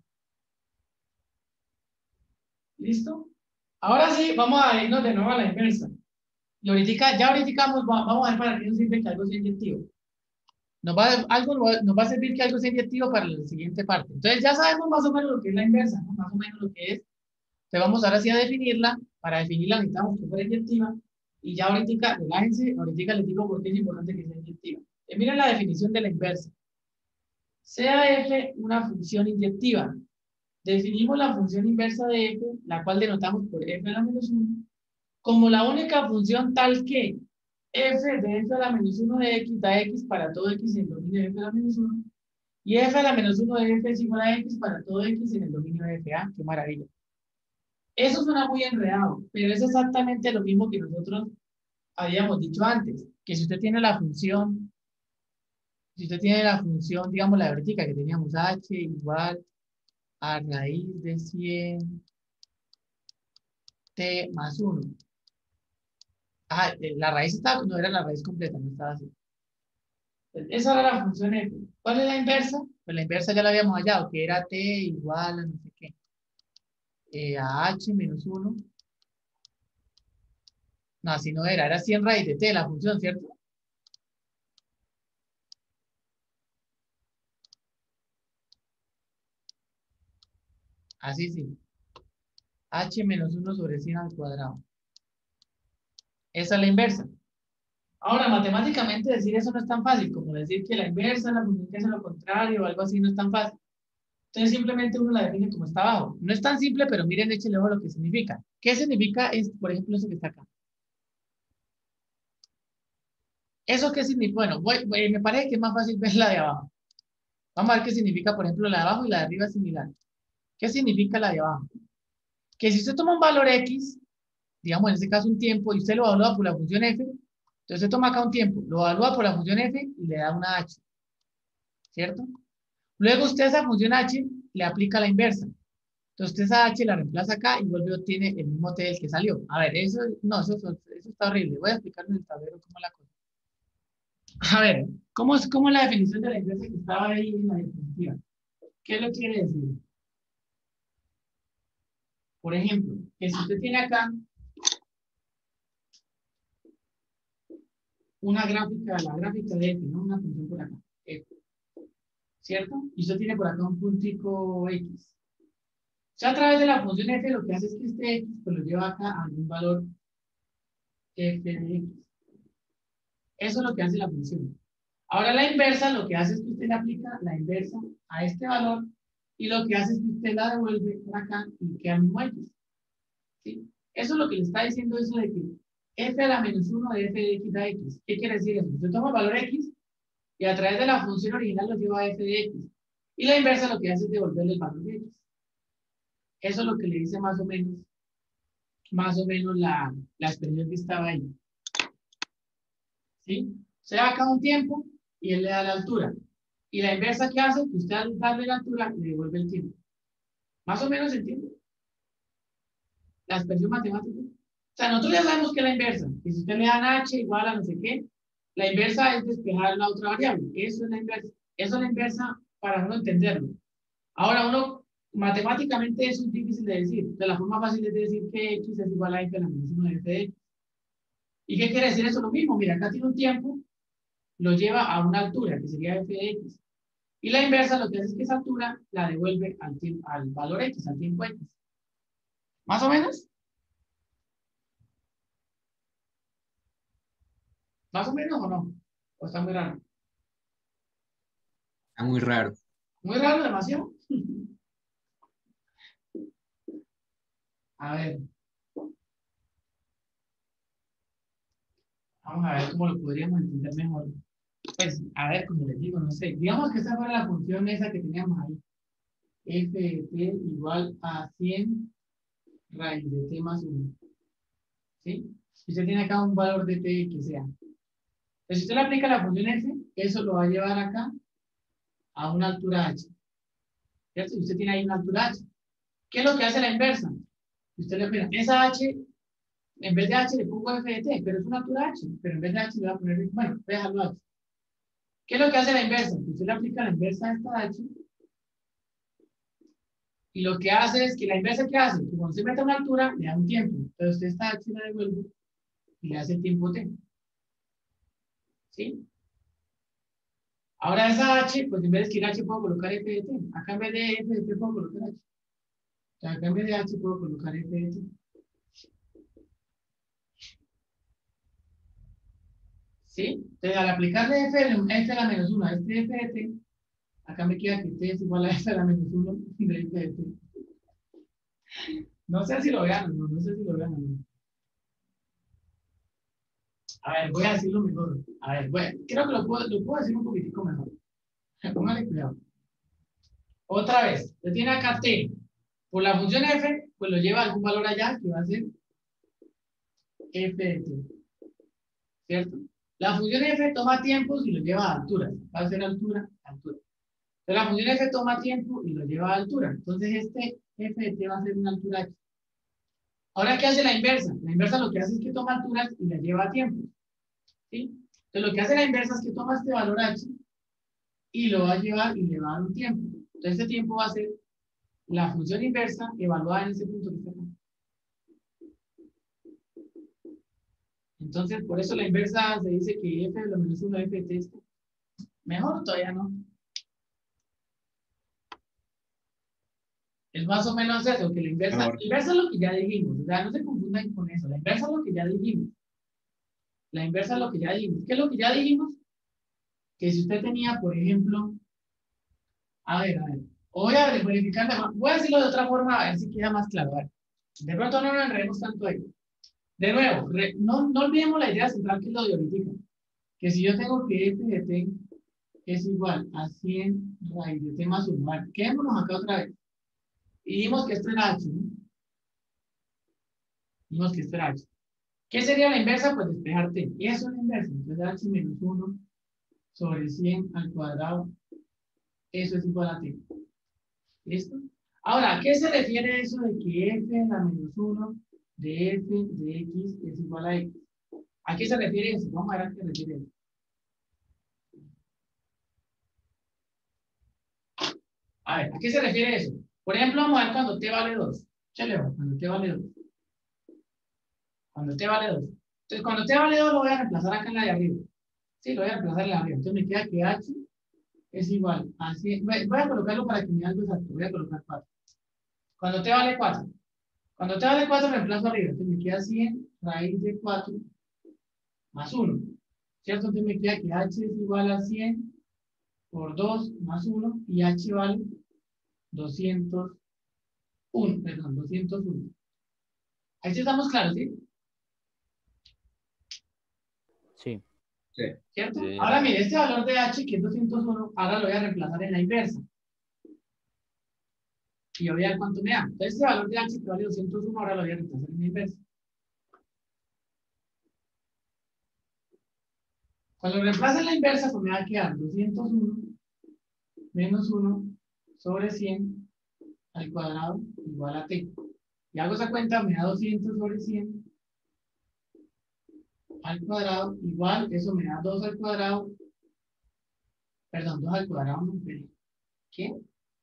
¿Listo? Ahora sí, vamos a irnos de nuevo a la inversa. Y ahorita, ya ahorita vamos, vamos a ver para qué nos sirve que algo sea inyectivo. Nos va, a- algo nos va, nos va a servir que algo sea inyectivo para la siguiente parte. Entonces ya sabemos más o menos lo que es la inversa, ¿no? Más o menos lo que es. Entonces vamos ahora sí a definirla. Para definirla necesitamos que fuera inyectiva. Y ya ahorita, relájense, ahorita les digo por qué es importante que sea inyectiva. Eh, miren la definición de la inversa. Sea f una función inyectiva. Definimos la función inversa de f, la cual denotamos por f a la menos uno, como la única función tal que f de f a la menos uno de x da x para todo x en el dominio de f a la menos uno, y f a la menos uno de f es igual a x para todo x en el dominio de f. Ah, qué maravilla. Eso suena muy enredado, pero es exactamente lo mismo que nosotros habíamos dicho antes, que si usted tiene la función, si usted tiene la función, digamos la vertical que teníamos h igual a raíz de cien t más uno. Ah, la raíz estaba, no era la raíz completa, no estaba así. Esa era la función f. ¿Cuál es la inversa? Pues la inversa ya la habíamos hallado, que era t igual a no sé qué, eh, a h menos uno. No, así no era, era cien raíz de t la función, ¿cierto? Así sí. H menos uno sobre cien al cuadrado. Esa es la inversa. Ahora, matemáticamente decir eso no es tan fácil, como decir que la inversa, la función que hace lo contrario o algo así, no es tan fácil. Entonces simplemente uno la define como está abajo. No es tan simple, pero miren, échale ojo lo que significa. ¿Qué significa? Es, por ejemplo, eso que está acá. ¿Eso qué significa? Bueno, voy, voy, me parece que es más fácil ver la de abajo. Vamos a ver qué significa, por ejemplo, la de abajo y la de arriba es similar. ¿Qué significa la de abajo? Que si usted toma un valor X, digamos en este caso un tiempo, y usted lo evalúa por la función f, entonces usted toma acá un tiempo, lo evalúa por la función f y le da una h, ¿cierto? Luego usted a esa función h le aplica la inversa. Entonces usted esa h la reemplaza acá y vuelve a obtiene el mismo t del que salió. A ver, eso, no, eso, eso está horrible. Voy a explicarle en el tablero cómo es la cosa. A ver, ¿cómo es, cómo es la definición de la inversa que estaba ahí en la diapositiva? ¿Qué lo quiere decir? Por ejemplo, que si usted tiene acá una gráfica, la gráfica de f, ¿no? Una función por acá, f, ¿cierto? Y usted tiene por acá un puntico x. O sea, a través de la función f lo que hace es que este x pues lo lleva acá a algún valor f de x. Eso es lo que hace la función. Ahora la inversa lo que hace es que usted le aplica la inversa a este valor y lo que hace es que usted la devuelve por acá y queda el mismo x. ¿Sí? Eso es lo que le está diciendo eso de que f a la menos uno de f de x da x. ¿Qué quiere decir eso? Usted toma el valor x y a través de la función original lo lleva a f de x. Y la inversa lo que hace es devolverle el valor de x. Eso es lo que le dice más o menos, más o menos la, la expresión que estaba ahí. ¿Sí? Se da acá un tiempo y él le da la altura. Y la inversa que hace, que usted al darle la altura le devuelve el tiempo. ¿Más o menos se entiende? La expresión matemática. O sea, nosotros ya sabemos que es la inversa. Que si usted le dan h igual a no sé qué, la inversa es despejar la otra variable. Eso es la inversa. Eso es la inversa para uno entenderlo. Ahora, uno, matemáticamente eso es difícil de decir. De la forma fácil es decir que x es igual a f a la menos uno de f de x. ¿Y qué quiere decir eso? Lo mismo. Mira, acá tiene un tiempo, lo lleva a una altura, que sería f de x. Y la inversa lo que hace es que esa altura la devuelve al, tiempo, al valor x, al tiempo x. ¿Más o menos? ¿Más o menos o no? ¿O está muy raro? Está muy raro. Muy raro, demasiado. A ver. Vamos a ver cómo lo podríamos entender mejor. Pues, a ver, como les digo, no sé. Digamos que esa fuera la función esa que teníamos ahí. F de t igual a cien raíz de t más uno. ¿Sí? Si usted tiene acá un valor de t que sea. Entonces, si usted le aplica la función f, eso lo va a llevar acá a una altura h. ¿Cierto? Si usted tiene ahí una altura h. ¿Qué es lo que hace la inversa? Usted le pone esa h, en vez de h le pongo f de t, pero es una altura h. Pero en vez de h le voy a poner, bueno, voy a dejarlo h. ¿Qué es lo que hace la inversa? Usted le aplica la inversa a esta h. Y lo que hace es que la inversa, ¿qué hace? Que cuando se mete a una altura, le da un tiempo. Entonces usted esta h la devuelve y le hace el tiempo t. ¿Sí? Ahora esa h, pues en vez de escribir h puedo colocar f de t. Acá en vez de f de t puedo colocar h. O sea, acá en vez de h puedo colocar f de t. ¿Sí? Entonces al aplicarle f, f a la menos uno a este f de t, acá me queda que t es igual a f a la menos uno de f de t. No sé si lo vean o no, no sé si lo vean o no. A ver, voy a decirlo mejor. A ver, bueno, creo que lo puedo, lo puedo decir un poquitico mejor. Póngale cuidado. Otra vez, usted tiene acá t. Por la función f, pues lo lleva a algún valor allá que va a ser f de t. ¿Cierto? La función f toma tiempos y lo lleva a alturas. Va a ser altura, altura. Entonces la función f toma tiempo y lo lleva a altura. Entonces este f de t va a ser una altura h. Ahora, ¿qué hace la inversa? La inversa lo que hace es que toma alturas y la lleva a tiempo. ¿Sí? Entonces lo que hace la inversa es que toma este valor h y lo va a llevar y le va a dar un tiempo. Entonces este tiempo va a ser la función inversa evaluada en ese punto que está acá. Entonces, por eso la inversa se dice que f de lo menos uno de f de t es mejor, todavía no. Es más o menos eso, que la inversa, la inversa es lo que ya dijimos, o sea, no se confundan con eso, la inversa es lo que ya dijimos. La inversa es lo que ya dijimos. ¿Qué es lo que ya dijimos? Que si usted tenía, por ejemplo, a ver, a ver, voy a verificar, voy a decirlo de otra forma, a ver si queda más claro. A ver, de pronto no nos enredemos tanto ahí. De nuevo, re, no, no olvidemos la idea central que es lo de ahorita. Que si yo tengo que f de t es igual a cien raíz de t más uno. Vale, quedémonos acá otra vez. Y dimos que esto era h, ¿no? Dimos que esto era h. ¿Qué sería la inversa? Pues despejar t. Y eso es la inversa. Entonces h menos uno sobre cien al cuadrado. Eso es igual a t. ¿Listo? Ahora, ¿a qué se refiere eso de que f a la menos uno de f de x es igual a x? ¿A qué se refiere eso? Vamos a ver a qué se refiere eso. A ver, ¿a qué se refiere eso? Por ejemplo, vamos a ver cuando t vale dos. Chale, cuando t vale dos. Cuando t vale dos. Entonces, cuando t vale dos lo voy a reemplazar acá en la de arriba. Sí, lo voy a reemplazar en la de arriba. Entonces me queda que h es igual a cien. Voy a colocarlo para que me algo exacto. Voy a colocar cuatro. Cuando t vale cuatro. Cuando t vale cuatro reemplazo arriba. Entonces me queda cien raíz de cuatro más uno. ¿Cierto? Entonces me queda que h es igual a cien por dos más uno y h vale doscientos uno. Perdón, doscientos uno. Ahí sí estamos claros, ¿sí? Sí. Sí. ¿Cierto? Sí. Ahora mire, este valor de h, que es doscientos uno, ahora lo voy a reemplazar en la inversa. Y yo voy a ver cuánto me da. Entonces, este valor de h que vale doscientos uno, ahora lo voy a reemplazar en la inversa. Cuando lo reemplace en la inversa, pues me va a quedar doscientos uno menos uno sobre cien al cuadrado igual a t. Y hago esa cuenta, me da doscientos sobre cien al cuadrado igual, eso me da dos al cuadrado, perdón, dos al cuadrado, no, pero, ¿qué?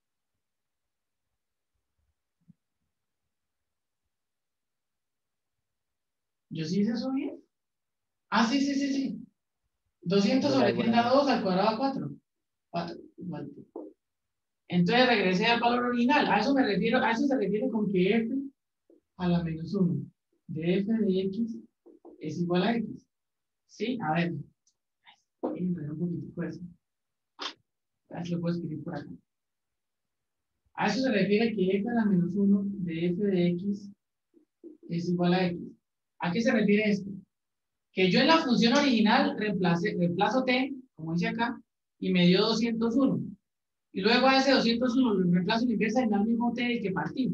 ¿Yo sí hice eso bien? Ah, sí, sí, sí, sí. doscientos sobre cien da dos al cuadrado a cuatro. cuatro igual. Entonces regresé al valor original. A eso me refiero, a eso se refiere con que f a la menos uno de f de x es igual a x. ¿Sí? A ver. Voy a enredar un poquitico eso. A ver si lo puedo escribir por acá. A eso se refiere que f a la menos uno de f de x es igual a x. ¿A qué se refiere esto? Que yo en la función original reemplace, reemplazo t, como dice acá, y me dio doscientos uno. Y luego a ese doscientos uno lo reemplazo en la inversa y me da el mismo t del que partí.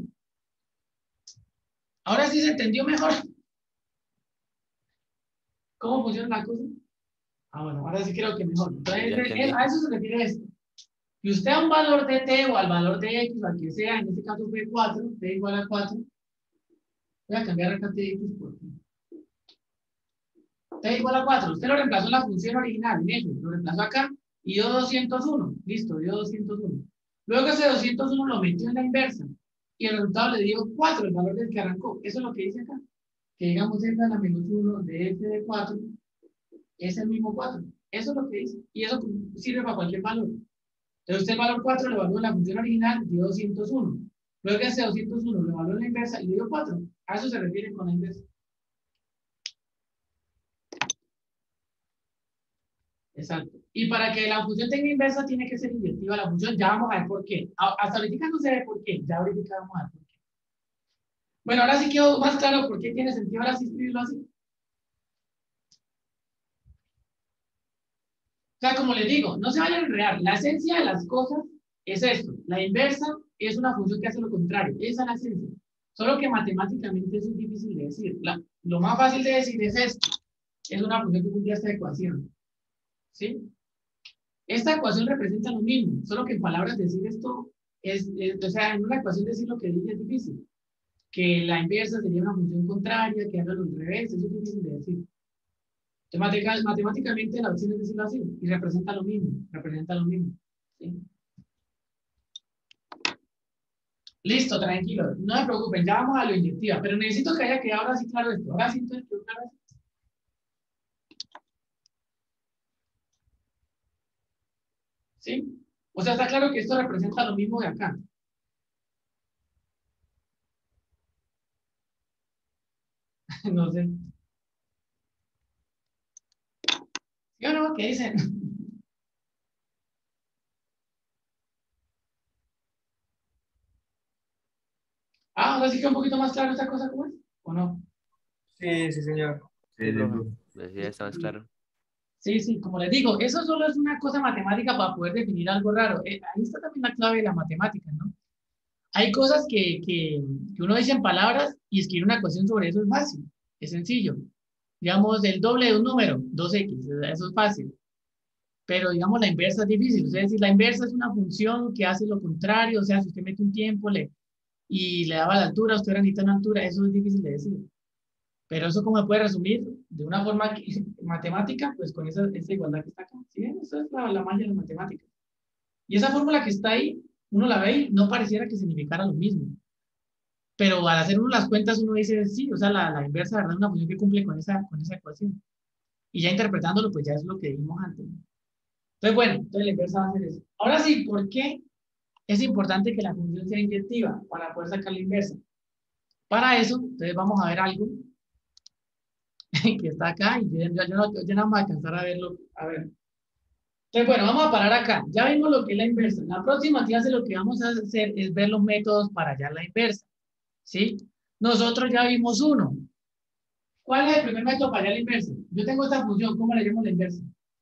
Ahora sí se entendió mejor cómo funciona la cosa. Ah, bueno, ahora sí creo que mejor. Entonces, Ya entendí. a eso se refiere esto. Y usted a un valor de t o al valor de x, o al que sea, en este caso fue cuatro, t igual a cuatro. Voy a cambiar acá t x por t. T igual a cuatro. Usted lo reemplazó en la función original, en F, lo reemplazó acá y dio doscientos uno. Listo, dio doscientos uno. Luego ese doscientos uno lo metió en la inversa y el resultado le dio cuatro, el valor del que arrancó. Eso es lo que dice acá. Que digamos f a la menos uno de f de cuatro es el mismo cuatro. Eso es lo que dice. Y eso sirve para cualquier valor. Entonces usted el valor cuatro lo evaluó en la función original, dio doscientos uno. Luego ese doscientos uno lo evaluó en la inversa y le dio cuatro. A eso se refiere con la inversa. Exacto. Y para que la función tenga inversa tiene que ser inyectiva la función. Ya vamos a ver por qué. Hasta ahorita no se ve por qué. Ya ahorita vamos a ver por qué. Bueno, ahora sí quedó más claro por qué tiene sentido ahora sí escribirlo así. O sea, como les digo, no se vayan a enredar. La esencia de las cosas es esto. La inversa es una función que hace lo contrario. Esa es la esencia. Solo que matemáticamente eso es difícil de decir. La, lo más fácil de decir es esto. Es una función que cumple esta ecuación. ¿Sí? Esta ecuación representa lo mismo, solo que en palabras decir esto es, es, o sea, en una ecuación decir lo que dice es difícil. Que la inversa sería una función contraria, que haga los revés, eso es difícil de decir. Entonces, matemáticamente la opción es decirlo así, y representa lo mismo, representa lo mismo. ¿Sí? Listo, tranquilo, no se preocupen, ya vamos a lo inyectiva, pero necesito que haya quedado ahora sí claro esto. Ahora sí, entonces, claro esto. ¿Sí? O sea, está claro que esto representa lo mismo de acá. No sé. ¿Sí o no? ¿Qué dicen? Ah, ahora sí que un poquito más claro esta cosa, ¿cómo es? ¿O no? Sí, sí, señor. Sí, Sí, sí, profe. sí. Pues ya está más claro. Sí, sí, como les digo, eso solo es una cosa matemática para poder definir algo raro. Eh, ahí está también la clave de la matemática, ¿no? Hay cosas que, que, que uno dice en palabras y escribir una ecuación sobre eso es fácil, es sencillo. Digamos, el doble de un número, dos equis, eso es fácil. Pero digamos, la inversa es difícil. O sea, decir, la inversa es una función que hace lo contrario, o sea, si usted mete un tiempo, le, y le daba la altura, usted necesita una altura, eso es difícil de decir. Pero eso como se puede resumir de una forma que- matemática, pues con esa, esa igualdad que está acá. ¿Sí ven? Esa es la, la magia de las matemáticas. Y esa fórmula que está ahí, uno la ve y no pareciera que significara lo mismo. Pero al hacer uno las cuentas, uno dice, sí, o sea, la, la inversa, ¿verdad? Es una función que cumple con esa, con esa ecuación. Y ya interpretándolo, pues ya es lo que dijimos antes, ¿no? Entonces, bueno, entonces la inversa va a ser eso. Ahora sí, ¿por qué es importante que la función sea inyectiva para poder sacar la inversa? Para eso, entonces vamos a ver algo que está acá y yo, yo, yo no, yo no vamos a alcanzar a verlo. A ver. Entonces, bueno, vamos a parar acá. Ya vimos lo que es la inversa. En la próxima clase lo que vamos a hacer es ver los métodos para hallar la inversa. ¿Sí? Nosotros ya vimos uno. ¿Cuál es el primer método para hallar la inversa? Yo tengo esta función, ¿cómo le llamo la inversa?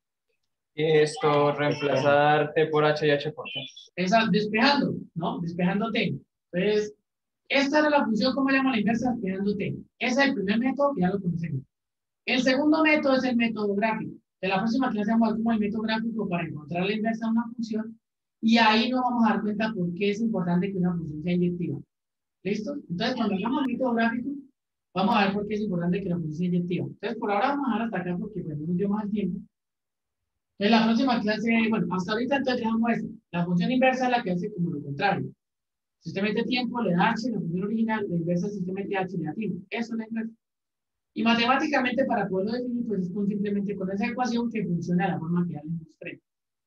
Esto, reemplazar T por H y H por T. Esa, despejando, ¿no? Despejando T. Entonces, esta era la función, ¿cómo le llamo la inversa? Despejando T. Ese es el primer método que ya lo conocemos. El segundo método es el método gráfico. En la próxima clase vamos a ver cómo el método gráfico para encontrar la inversa de una función. Y ahí nos vamos a dar cuenta por qué es importante que una función sea inyectiva. ¿Listo? Entonces, cuando hablamos del método gráfico, vamos a ver por qué es importante que la función sea inyectiva. Entonces, por ahora vamos a dejar hasta acá porque pues, no nos dio más el tiempo. En la próxima clase, bueno, hasta ahorita entonces dejamos esto. La función inversa es la que hace como lo contrario. Si usted mete tiempo, le da H, la función original, la inversa si usted mete H, le da tiempo. Eso es la inversa. Y matemáticamente, para poderlo definir, pues es con, simplemente con esa ecuación que funciona de la forma que ya les mostré.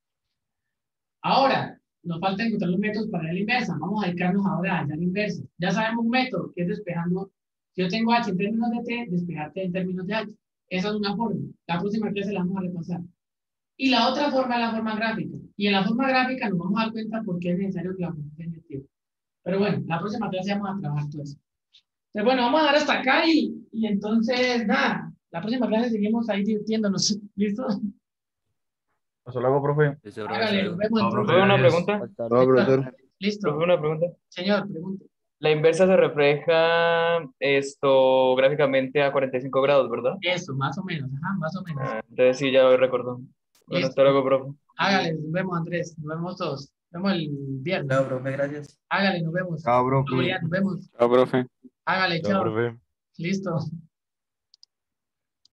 Ahora, nos falta encontrar los métodos para la inversa. Vamos a dedicarnos ahora a hallar la inversa. Ya sabemos un método que es despejando. Si yo tengo H en términos de T, despejar T en términos de H. Esa es una forma. La próxima clase la vamos a repasar. Y la otra forma es la forma gráfica. Y en la forma gráfica nos vamos a dar cuenta por qué es necesario que la función sea inyectiva. Pero bueno, la próxima clase vamos a trabajar todo eso. Entonces, bueno, vamos a dar hasta acá y, y entonces, nada, la próxima clase seguimos ahí divirtiéndonos. ¿Listo? Hasta luego, profe. Ese profesor. Hágale, nos vemos No, entonces. profe, ¿Puedo una adiós. pregunta? Hasta No, luego. profesor. Listo. Profe, una pregunta. Señor, pregunte. La inversa se refleja esto gráficamente a cuarenta y cinco grados, ¿verdad? Eso, más o menos, ajá, más o menos. Ah, entonces sí, ya lo recordó. Bueno, Listo. hasta luego, profe. Hágale, nos vemos, Andrés. Nos vemos todos. Nos vemos el viernes. Chao, profe, gracias. Hágale, nos vemos. Chao, profe. Julián, nos vemos. Chao, profe. Hágale, Chao, chao. profe. Listo.